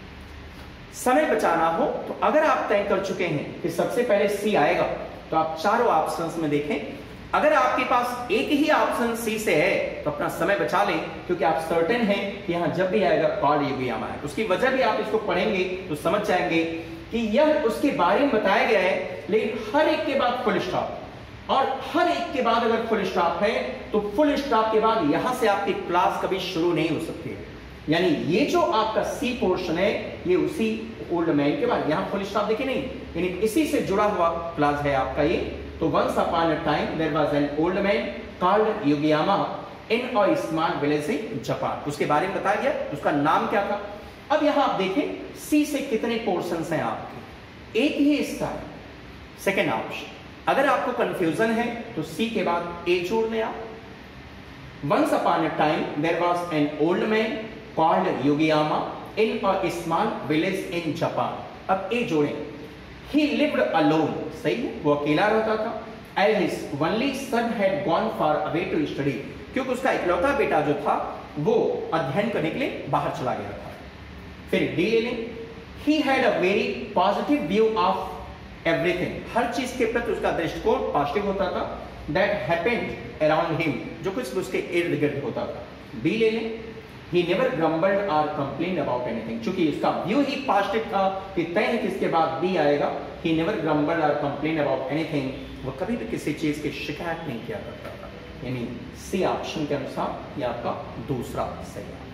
समय बचाना हो तो अगर आप तय कर चुके हैं कि सबसे पहले सी आएगा, तो आप चारों ऑप्शंस में देखें। अगर आपके पास एक ही ऑप्शन सी से है तो अपना समय बचा लें, क्योंकि आप सर्टेन हैं कि यहां जब भी आएगा कॉल्ड युगियामा है। उसकी वजह भी आप इसको पढ़ेंगे तो समझ जाएंगे कि यह उसके बारे में बताया गया है, लेकिन हर एक के बाद फुल स्टॉप, और हर एक के बाद अगर फुल स्टॉप है तो फुल स्टॉप के बाद यहां से आपकी क्लास कभी शुरू नहीं हो सकती है। यानी ये जो आपका सी पोर्शन है ये उसी ओल्ड मैन के बाद, यहां फुल स्टॉप देखिए नहीं, यानी इसी से जुड़ा हुआ क्लास है आपका ये। तो once upon a time there was an old man called Yugiyama in a small village in Japan, उसके बारे में बताया गया, उसका नाम क्या था। अब यहां आप देखें सी से कितने पोर्शंस हैं आपके, एक ही इसका है, सेकेंड ऑप्शन। अगर आपको कंफ्यूजन है तो सी के बाद ए जोड़ लें आप। Once upon a time there was an old man called Yugiyama in a small village in Japan. अब ए जोड़ें, ही लिव्ड अलोन, सही है, वो अकेला रहता था। As his only son had gone far away to study, क्योंकि उसका इकलौता बेटा जो था वो अध्ययन करने के लिए बाहर चला गया था। फिर डी ले लें, he had a very positive view of everything, हर चीज के प्रति उसका दृष्टिकोण पॉजिटिव होता था। दैट हैपेंड अराउंड हिम, जो कुछ उसके इर्द गिर्द होता था। बी ले लें, he never grumbled or complained about anything, चूंकि इसका व्यू ही पॉजिटिव था कि तय है किसके बाद बी आएगा। he never grumbled or complained about anything, वो कभी भी किसी चीज की शिकायत नहीं किया करता था। यानी सी ऑप्शन के अनुसार यह आपका दूसरा सही है।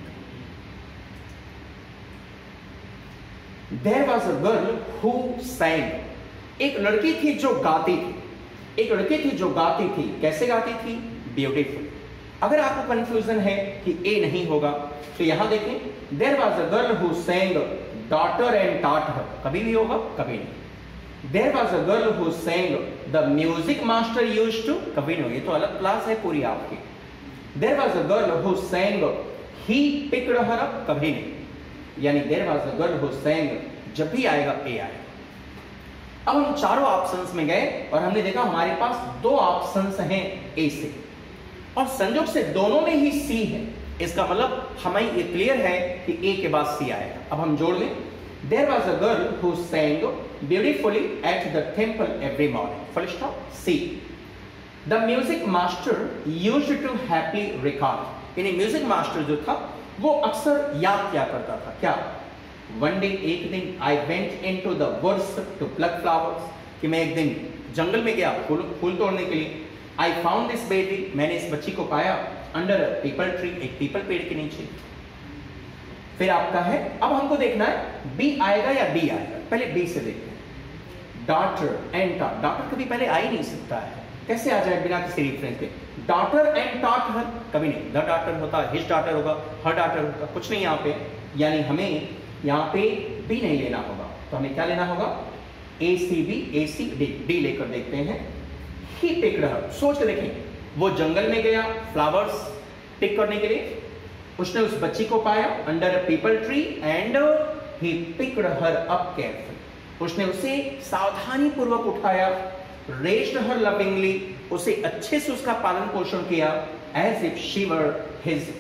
There was a girl who sang, एक लड़की थी जो गाती थी, एक लड़की थी जो गाती थी। कैसे गाती थी? ब्यूटीफुल। अगर आपको कंफ्यूजन है कि ए नहीं होगा तो यहां देखें, there was a girl who sang daughter and taught her, कभी भी होगा कभी नहीं। There was a girl who sang the music master used to, कभी नहीं, ये तो अलग क्लास है पूरी आपकी। There was a girl who sang he picked her up, कभी नहीं। यानी there was a girl who sang, जब भी आएगा ए आएगा। अब हम चारों ऑप्शंस में गए और हमने देखा हमारे पास दो ऑप्शंस हैं ए से, और संयोग से दोनों में ही सी है। इसका मतलब हमें ये क्लियर है कि ए के बाद सी आएगा। अब हम जोड़ लें, there was a girl who sang beautifully at the temple every morning, full stop, C. The music master used to happily recall, यानी म्यूजिक मास्टर जो था वो अक्सर याद किया करता था। क्या? वन डे, एक दिन, I went into the woods to pluck flowers, कि मैं एक दिन जंगल में गया फूल तोड़ने के लिए। आई फाउंड दिस बेबी, मैंने इस बच्ची को पाया अंडर अ पीपल ट्री, एक पीपल पेड़ के नीचे। फिर आपका है, अब हमको देखना है बी आएगा या डी आएगा। पहले बी से देखते हैं, डॉटर एंड टॉट। डॉटर कभी पहले आ ही नहीं सकता है, कैसे आ जाए बिना किसी रेफरेंस के? डॉटर एंड टॉट हर, कभी नहीं। द डॉटर होता, हिज डॉटर होगा, हर डॉटर होगा, कुछ नहीं यहाँ पे। यानी हमें यहाँ पे बी नहीं लेना होगा, तो हमें क्या लेना होगा? A C B, A C D. D लेकर देखते हैं। ही पिक्ड हर, सोच के देखें, वो जंगल में गया फ्लावर्स पिक करने के लिए, उसने उस बच्ची को पाया under a peepal tree and he picked her up carefully, उसने उसे सावधानी पूर्वक उठाया। रेस्ड हर लविंगली, उसे अच्छे से उसका पालन पोषण किया। As if she were his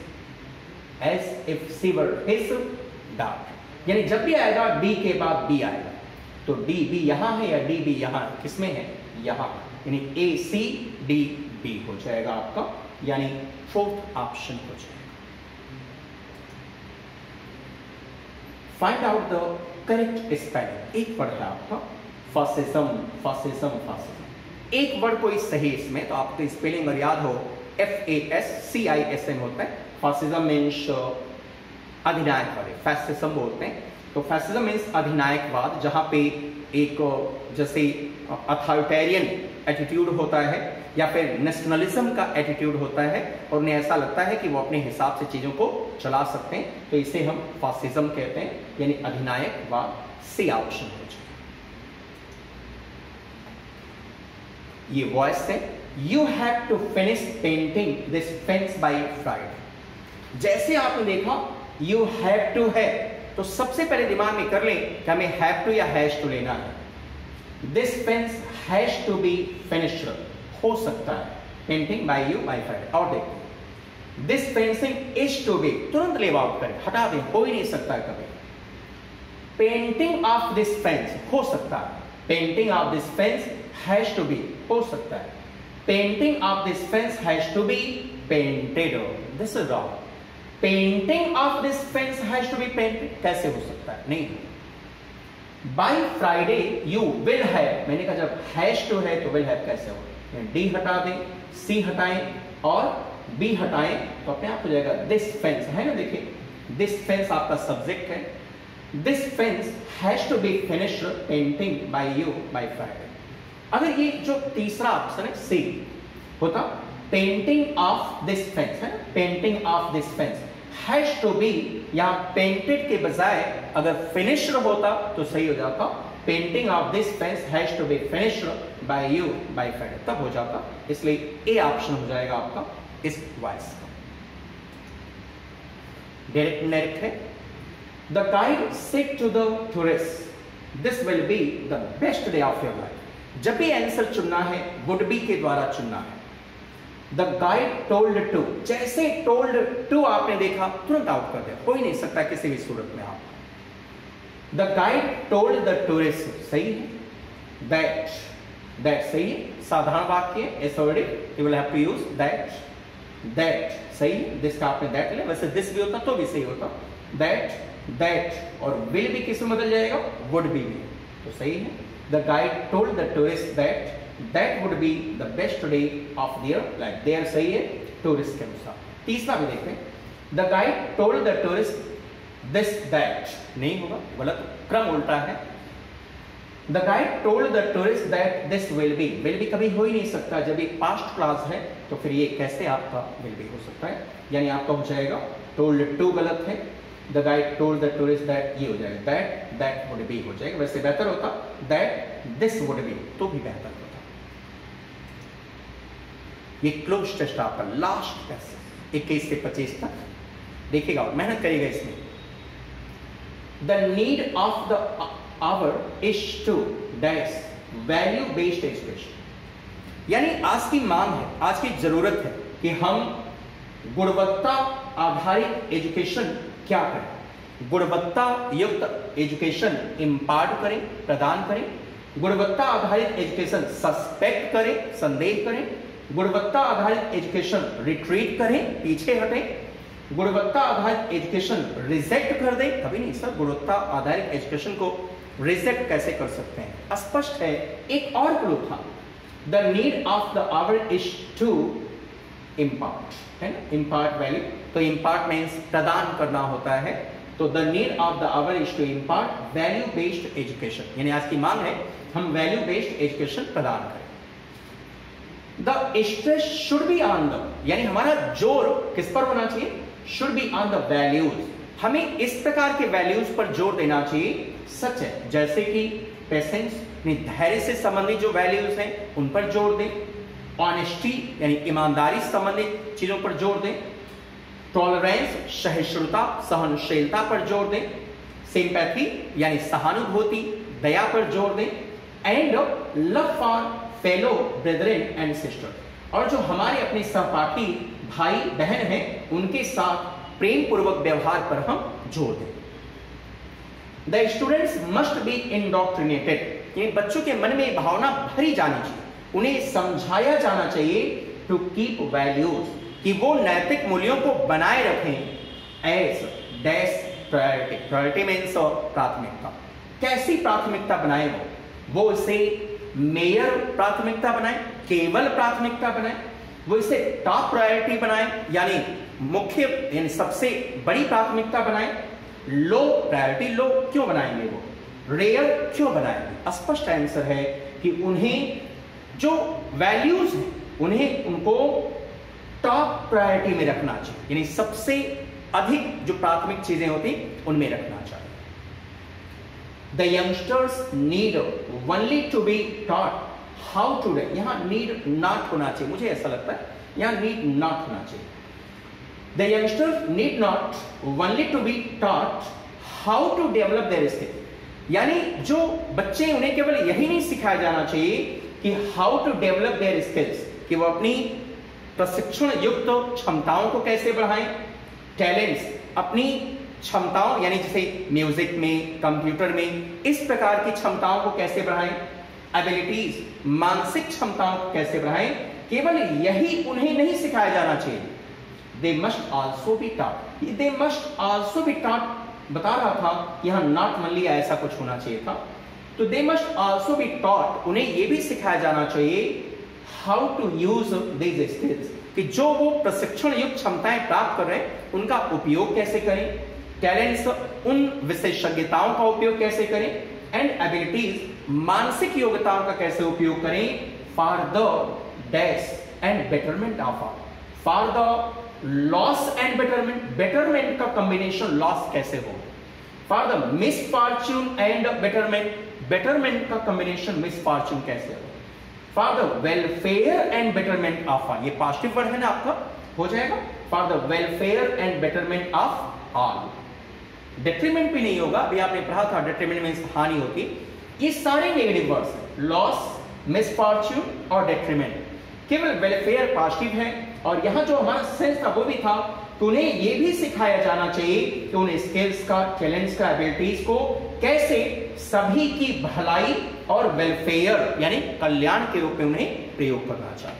daughter, यानी जब भी आएगा डी के बाद बी आएगा, तो डी बी यहां है या डी बी यहां, किसमें है? यहां, यानी ए सी डी बी हो जाएगा आपका, यानी फोर्थ ऑप्शन हो जाएगा। Find out the correct spelling. एक वर्ड है आपका फासिज्म, फासिज्म, फासिज्म। एक वर्ड कोई सही इसमें, तो आपको स्पेलिंग अगर याद हो, FASCISM होता है। फासिज्म मीन्स अधिनायकवाद, फैसिज्म बोलते हैं। तो फैसिज्म मीन्स अधिनायकवाद, जहां पे एक जैसे अथॉरिटेरियन एटीट्यूड होता है या फिर नेशनलिज्म का एटीट्यूड होता है, और उन्हें ऐसा लगता है कि वो अपने हिसाब से चीजों को चला सकते हैं, तो इसे हम फासिज्म कहते हैं, यानी अधिनायकवाद। सी ऑप्शन हो जाए। ये वॉइस है, you have to finish painting this fence by Friday. जैसे आपने देखा यू हैव टू है, तो सबसे पहले दिमाग में कर लें कि हमें हैव टू या हैज टू लेना है। This fence has to be finished हो सकता है, painting by you by Friday. और देखिए, this fencing is to be, तुरंत लेव आउट करें, हटा दें, हो ही नहीं सकता है कभी। पेंटिंग ऑफ दिस फेंस हो सकता है, painting of this fence has to be हो सकता है, painting of this fence has to be painted, this is wrong. Painting of this fence has to be painted कैसे हो सकता है? नहीं। By Friday you will have, मैंने कहा जब हैज टू है तो विल हैव कैसे हो? डी हटा दें, सी हटाएं और बी हटाएं, तो अपने आप हो जाएगा दिस फेंस, है ना? देखिए, दिस फेंस आपका सब्जेक्ट है। This fence has to be finished painting by you by Friday. अगर ये जो तीसरा ऑप्शन है सी होता, पेंटिंग ऑफ दिस फेंस, है ना? Painting of this fence has to be, यहां पेंटेड के बजाय अगर फिनिश्ड होता तो सही हो जाता, painting of this fence has to be finished by you by Friday, तब हो जाता। इसलिए ए ऑप्शन हो जाएगा आपका इस वॉइस का। डायरेक्ट इनडायरेक्ट है। The guide said to the tourist, this will be the best day of your life. जब भी आंसर चुनना है वुड बी के द्वारा चुनना है। द गाइड टोल्ड टू, जैसे टोल्ड टू आपने देखा तुरंत आउट कर दिया, हो ही नहीं सकता किसी भी सूरत में आप। The guide told the tourist सही है। दैट सही है, साधारण वाक्य है, एसोर्डिक, you will have to use that सही है, दिस का आपने दैट लिया, वैसे दिस भी होता तो भी सही होता, दैट और विल भी किस में बदल जाएगा, वुड बी में, तो सही है। The guide told the tourist that would be the best day of their life, their सही है टूरिस्ट के अनुसार। तीसरा भी देखते हैं, the guide told the tourist this that नहीं होगा, गलत, क्रम उल्टा है। The guide told the tourist that this will be कभी हो ही नहीं सकता, जब ये पास्ट क्लास है तो फिर ये कैसे आपका विल बी हो सकता है, यानी आपका हो जाएगा टोल्ड टू गलत है, the guide told the tourist that ये हो जाएगा दैट वुड बी हो जाएगा, वैसे बेहतर होता दैट दिस वुड बी, तो भी बेहतर होता। ये क्लोज टेस्ट आपका लास्ट टेस्ट 21 से 25 तक देखिएगा और मेहनत करिएगा इसमें। The need of the hour is to dash value based education, यानी आज की मांग है, आज की जरूरत है कि हम गुणवत्ता आधारित एजुकेशन क्या करें, गुणवत्ता युक्त एजुकेशन इम्पार्ट करें, प्रदान करें, गुणवत्ता आधारित एजुकेशन सस्पेक्ट करें, संदेह करें, गुणवत्ता आधारित एजुकेशन रिट्रीट करें, पीछे हटें, गुणवत्ता आधारित एजुकेशन रिजेक्ट कर दें, कभी नहीं सर, गुणवत्ता आधारित एजुकेशन को रिजेक्ट कैसे कर सकते हैं, स्पष्ट है। एक और क्लू था, the need of the hour is to impart, है ना, इम्पार्ट वैल्यू, तो इम्पार्ट मीन्स प्रदान करना होता है, तो the need of the hour is to impart value based education, यानी आज की मांग है हम वैल्यू बेस्ड एजुकेशन प्रदान करें। The stress should be on the, यानी हमारा जोर किस पर होना चाहिए, should be on the values, हमें इस प्रकार के वैल्यूज पर जोर देना चाहिए, सच है, जैसे कि पेशेंस, धैर्य से संबंधित जो वैल्यूज हैं उन पर जोर दें, ऑनेस्टी यानी ईमानदारी से संबंधित चीजों पर जोर दें, टॉलरेंस सहिष्णुता सहनशीलता पर जोर दें, सिंपैथी यानी सहानुभूति दया पर जोर दें, and love for fellow brethren and sister, और जो हमारे अपने सहपाठी भाई बहन हैं उनके साथ प्रेम पूर्वक व्यवहार पर हम जोर दें। The students must be indoctrinated, ये बच्चों के मन में भावना भरी जानी चाहिए, उन्हें समझाया जाना चाहिए टू कीप वैल्यूज, कि वो नैतिक मूल्यों को बनाए रखें as dash priority, priority means प्राथमिकता, कैसी प्राथमिकता बनाए वो इसे मेयर प्राथमिकता बनाए, केवल प्राथमिकता बनाए, वो इसे टॉप प्रायोरिटी बनाए यानी मुख्य यानी सबसे बड़ी प्राथमिकता बनाए, लो प्रायोरिटी, लो क्यों बनाएंगे, वो रेयर क्यों बनाएंगे, स्पष्ट आंसर है कि उन्हें जो वैल्यूज हैं उन्हें उनको टॉप प्रायोरिटी में रखना चाहिए, यानी सबसे अधिक जो प्राथमिक चीजें होती उनमें रखना चाहिए। The youngsters need only to be taught how to, यहां need not होना चाहिए, मुझे ऐसा लगता है यहां need not होना चाहिए। The youngsters need not only to be taught how to develop their skills, यानी जो बच्चे उन्हें केवल यही नहीं सिखाया जाना चाहिए कि how to develop their skills, कि वो अपनी प्रशिक्षण युक्त क्षमताओं को कैसे बढ़ाएं, टैलेंट्स अपनी क्षमताओं यानी जैसे म्यूजिक में, कंप्यूटर में, इस प्रकार की क्षमताओं को कैसे बढ़ाएं, एबिलिटीज मानसिक क्षमताओं को कैसे बढ़ाएं, केवल यही उन्हें नहीं सिखाया जाना चाहिए। They must also be taught, they must also be taught बता रहा था, यहां नॉट मान लिया, ऐसा कुछ होना चाहिए था, तो they must also be taught, उन्हें यह भी सिखाया जाना चाहिए how to use these skills, कि जो वो प्रशिक्षण युक्त क्षमताएं प्राप्त कर रहे हैं उनका उपयोग कैसे करें, टैलेंट्स उन विशेषज्ञताओं का उपयोग कैसे करें, एंड एबिलिटीज मानसिक योग्यताओं का कैसे उपयोग करें, for the dash and betterment of all, for the loss and betterment, betterment का कॉम्बिनेशन लॉस कैसे हो, for the misfortune and betterment, betterment का कॉम्बिनेशन मिसफॉर्च्यून कैसे हो, for the welfare and betterment of all, ये पॉजिटिव वर्ड है ना आपका, हो जाएगा for the welfare and betterment of all. Detriment भी नहीं होगा, अभी आपने पढ़ा था डेट्रीमेंट मींस हानि होती, ये सारे नेगेटिव वर्ड्स हैं, लॉस, मिसफॉर्च्यून और डेट्रीमेंट, केवल वेलफेयर पॉजिटिव है, और यहां जो हमारा सेंस था वो भी था तो उन्हें ये भी सिखाया जाना चाहिए कि उन्हें स्किल्स का, टैलेंट्स का, एबिलिटीज को कैसे सभी की भलाई और वेलफेयर यानी कल्याण के रूप में उन्हें प्रयोग करना चाहिए।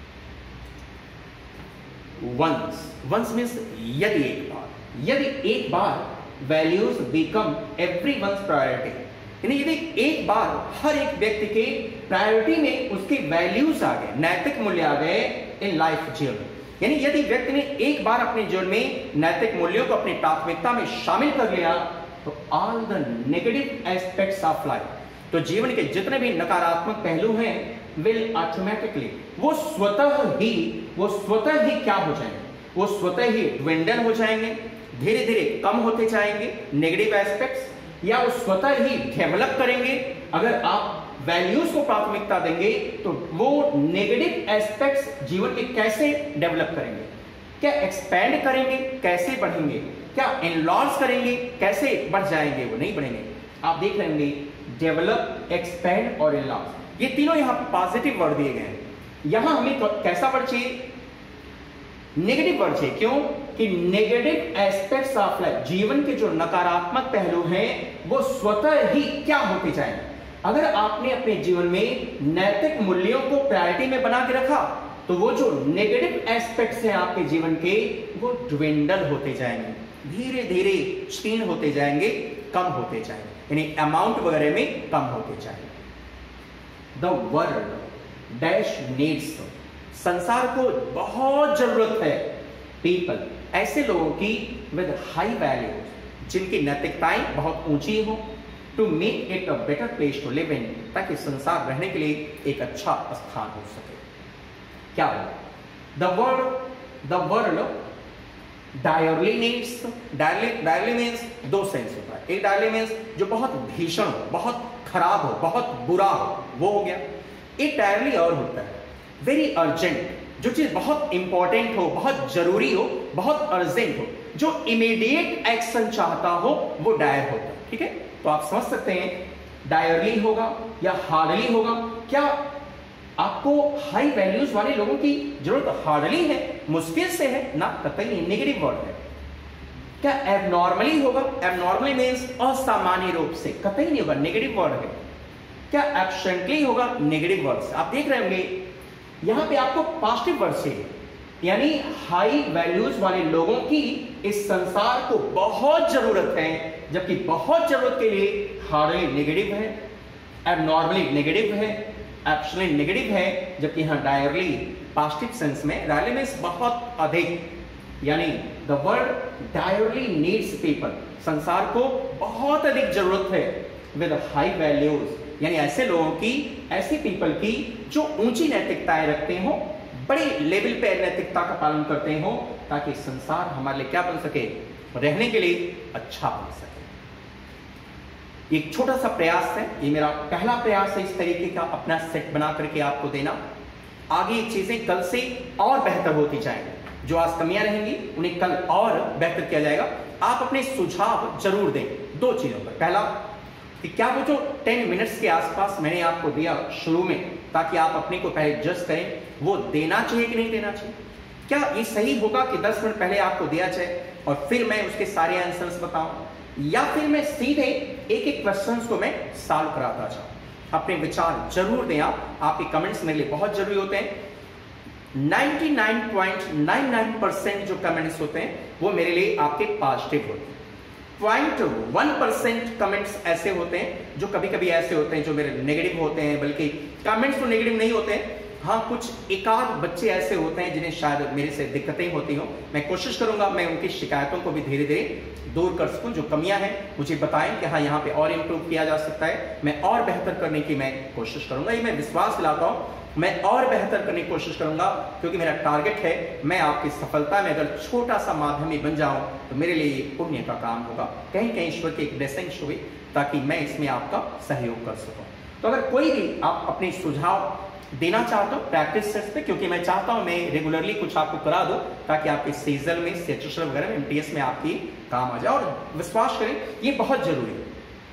वंस मीन्स यदि एक बार वैल्यूज बिकम एवरीवन्स प्रायोरिटी, यानी यदि एक बार हर एक व्यक्ति के प्रायोरिटी में उसके वैल्यूज आ गए, नैतिक मूल्य आ गए इन लाइफ जीवन, यानी यदि व्यक्ति ने एक बार अपने जीवन में नैतिक मूल्यों को अपनी प्राथमिकता में शामिल कर लिया तो all the negative aspects of life, तो जीवन के जितने भी नकारात्मक पहलू हैं विल ऑटोमेटिकली वो स्वतः ही क्या हो जाएंगे, वो स्वतः ही ड्विंडल हो जाएंगे, धीरे धीरे कम होते जाएंगे नेगेटिव एस्पेक्ट्स, या वो स्वतः ही डेवलप करेंगे। अगर आप वैल्यूज को प्राथमिकता देंगे तो वो नेगेटिव एस्पेक्ट्स जीवन में कैसे डेवलप करेंगे, क्या एक्सपैंड करेंगे, कैसे बढ़ेंगे, क्या एनलॉन्स करेंगे, कैसे बढ़ जाएंगे, वो नहीं बढ़ेंगे। आप देख रहे होंगे डेवलप, एक्सपैंड और एनलॉन्स, ये तीनों यहां पॉजिटिव वर्ड दिए गए हैं। यहां हमें कैसा वर्ड चाहिए, नेगेटिव वर्ड चाहिए। क्यों कि नेगेटिव एस्पेक्ट्स ऑफ लाइफ, जीवन के जो नकारात्मक पहलू हैं वो स्वतः ही क्या होते जाएंगे। अगर आपने अपने जीवन में नैतिक मूल्यों को प्रायोरिटी में बना के रखा तो वो जो नेगेटिव एस्पेक्ट्स हैं आपके जीवन के वो ड्विंडल होते जाएंगे, धीरे धीरे क्षीण होते जाएंगे, कम होते जाएंगे, यानी अमाउंट वगैरह में कम होते जाएंगे। द वर्ल्ड डैश नीड्स, संसार को बहुत जरूरत है पीपल, ऐसे लोगों की विद हाई वैल्यूज, जिनकी नैतिकताएं बहुत ऊंची हो, to make it a better place to live in, ताकि संसार रहने के लिए एक अच्छा स्थान हो सके। क्या हो the world direly needs, direly means दो सेंस होता है, एक डायरली मीन्स जो बहुत भीषण हो, बहुत खराब हो, बहुत बुरा हो, वो हो गया। एक डायरली और होता है वेरी अर्जेंट, जो चीज बहुत इंपॉर्टेंट हो, बहुत जरूरी हो, बहुत अर्जेंट हो, जो इमीडिएट एक्शन चाहता हो, वो डायर होता है। ठीक है, तो आप समझ सकते हैं डायरली होगा या हार्डली होगा। क्या आपको हाई वैल्यूज वाले लोगों की जरूरत हार्डली है, मुश्किल से है ना, कतई नहीं, नेगेटिव वर्ड है। क्या एबनॉर्मली होगा, एबनॉर्मली मीन्स असामान्य रूप से, कतई नहीं होगा, नेगेटिव वर्ड है। क्या एब्सेंटली होगा, नेगेटिव वर्ड से। आप देख रहे होंगे यहां पे आपको पॉजिटिव वर्ड से, यानी हाई वैल्यूज वाले लोगों की इस संसार को बहुत जरूरत है, जबकि बहुत जरूरत के लिए हार्डली नेगेटिव है, एबनॉर्मली नेगेटिव है, एब्सोल्युटली नेगेटिव है, जबकि यहां डायरली पॉजिटिव सेंस में, डायरली मींस बहुत अधिक, यानी the world direly needs people, संसार को बहुत अधिक जरूरत है विद हाई वैल्यूज, यानी ऐसे लोगों की, ऐसे पीपल की जो ऊंची नैतिकताएं रखते हो, बड़े लेवल पे नैतिकता का पालन करते हो, ताकि संसार हमारे लिए क्या बन सके, रहने के लिए अच्छा बन सके। एक छोटा सा प्रयास है, ये मेरा पहला प्रयास है इस तरीके का अपना सेट बना करके आपको देना। आगे चीजें कल से और बेहतर होती जाएंगी, जो आज कमियां रहेंगी उन्हें कल और बेहतर किया जाएगा। आप अपने सुझाव जरूर दें दो चीजों पर। पहला कि क्या वो जो 10 मिनट्स के आसपास मैंने आपको दिया शुरू में, ताकि आप अपने को पहले जज करें, वो देना चाहिए कि नहीं देना चाहिए। क्या ये सही होगा कि 10 मिनट पहले आपको दिया जाए और फिर मैं उसके सारे आंसर्स बताऊं, या फिर मैं सीधे एक एक क्वेश्चंस को मैं सॉल्व कराता जाऊं। अपने विचार जरूर दें आप, आपके कमेंट्स मेरे लिए बहुत जरूरी होते हैं। 99.99% जो कमेंट्स होते हैं वो मेरे लिए आपके पॉजिटिव होते हैं। 0.1% कमेंट्स ऐसे होते हैं जो कभी कभी ऐसे होते हैं जो मेरे नेगेटिव होते हैं, बल्कि कमेंट्स तो नेगेटिव नहीं होते हैं। हाँ, कुछ एकाध बच्चे ऐसे होते हैं जिन्हें शायद मेरे से दिक्कतें होती हो। मैं कोशिश करूंगा मैं उनकी शिकायतों को भी धीरे धीरे दूर कर सकूं। जो कमियां हैं मुझे बताएं कि हाँ यहाँ पे और इम्प्रूव किया जा सकता है, मैं और बेहतर करने की मैं कोशिश करूंगा। ये मैं विश्वास दिलाता हूँ, मैं और बेहतर करने की कोशिश करूंगा, क्योंकि मेरा टारगेट है मैं आपकी सफलता में अगर छोटा सा माध्यमी बन जाऊं तो मेरे लिए ये पुण्य का काम होगा, कहीं कहीं ईश्वर की एक ब्लेसिंग्स हुई, ताकि मैं इसमें आपका सहयोग कर सकूं। तो अगर कोई भी आप अपने सुझाव देना चाहते हो प्रैक्टिस सेट्स पे, क्योंकि मैं चाहता हूं मैं रेगुलरली कुछ आपको करा दूं, ताकि आपके सीजन में, सेचुएशन वगैरह में, एमटीएस में आपकी काम आ जाए। और विश्वास करें ये बहुत जरूरी है।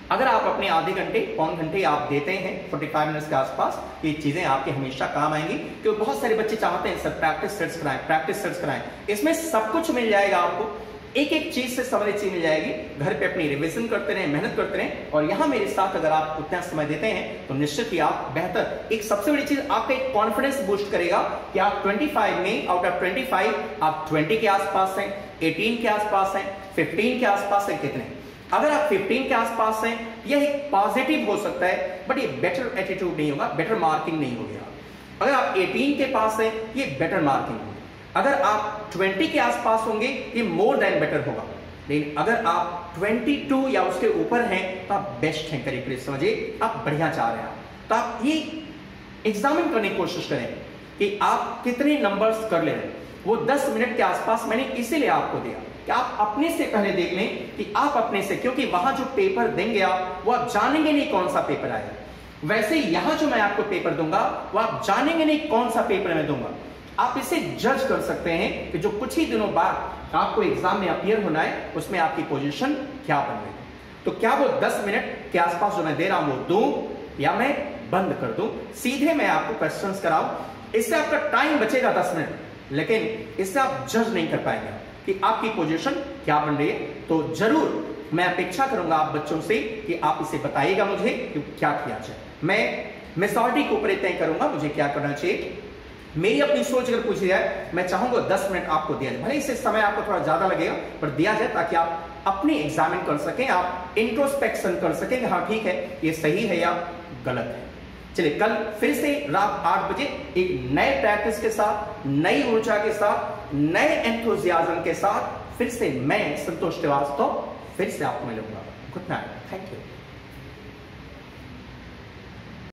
अगर आप अपने आधे घंटे पौन घंटे आप देते हैं 45 मिनट्स के आसपास, ये चीजें आपके हमेशा काम आएंगी। क्योंकि बहुत सारे बच्चे चाहते हैं सर प्रैक्टिस सेट्स कराएं, प्रैक्टिस सेट्स कराएं। इसमें सब कुछ मिल जाएगा आपको, एक एक चीज से संबंधित चीज मिल जाएगी। घर पे अपनी रिवीजन करते रहें, मेहनत करते रहें, और यहाँ मेरे साथ अगर आप उतना समय देते हैं तो निश्चित ही आप बेहतर, एक सबसे बड़ी चीज आपका एक कॉन्फिडेंस बूस्ट करेगा कि आप 25 में आउट ऑफ 25 आप 20 के आसपास हैं, 18 के आसपास हैं, 15 के आसपास हैं। कितने? अगर आप 15 के आसपास हैं, यह एक पॉजिटिव हो सकता है, बट ये बेटर एटीट्यूड नहीं होगा, बेटर मार्किंग नहीं होगी। अगर आप 18 के पास हैं, ये बेटर मार्किंग होगी। अगर आप 20 के आसपास होंगे, ये मोर देन बेटर होगा। लेकिन अगर आप 22 या उसके ऊपर हैं तो आप बेस्ट हैं, करीब समझिए आप बढ़िया चाह रहे हैं। तो आप ये एग्जामिन करने की कोशिश करें कि आप कितने नंबर्स कर ले रहे हैं। वो 10 मिनट के आसपास मैंने इसीलिए आपको दिया कि आप अपने से पहले देख लें कि आप अपने से, क्योंकि वहां जो पेपर देंगे आप, वो आप जानेंगे नहीं कौन सा पेपर आएगा। वैसे यहां जो मैं आपको पेपर दूंगा वो आप जानेंगे नहीं कौन सा पेपर मैं दूंगा। आप इसे जज कर सकते हैं कि जो कुछ ही दिनों बाद आपको एग्जाम में अपीयर होना है, उसमें आपकी पोजीशन क्या बन रही है। तो क्या वो 10 मिनट के आसपास जो मैं दे रहा हूं वो दूं या मैं बंद कर दूं, सीधे मैं आपको क्वेश्चंस कराऊं। इससे आपका टाइम बचेगा 10 मिनट, लेकिन इससे आप जज नहीं कर पाएंगे कि आपकी पोजीशन क्या बन रही है। तो जरूर मैं अपेक्षा करूंगा आप बच्चों से कि आप इसे बताइएगा मुझे कि क्या किया जाए। मैं मेथोडिक के ऊपर तय करूंगा मुझे क्या करना चाहिए। मेरी अपनी सोच अगर पूछी जाए, मैं चाहूंगा 10 मिनट आपको दिया जाए, भले इससे समय आपको थोड़ा ज्यादा लगेगा, पर दिया जाए ताकि आप अपने एग्जामिन कर सकें, आप इंट्रोस्पेक्शन कर सकें, हाँ ठीक है ये सही है या गलत है। चलिए कल फिर से रात 8 बजे एक नए प्रैक्टिस के साथ, नई ऊर्जा के साथ, नए एंथुसियाज्म के साथ फिर से मैं संतोष श्रीवास्तव फिर से आपको मिलूंगा। Good night, thank you.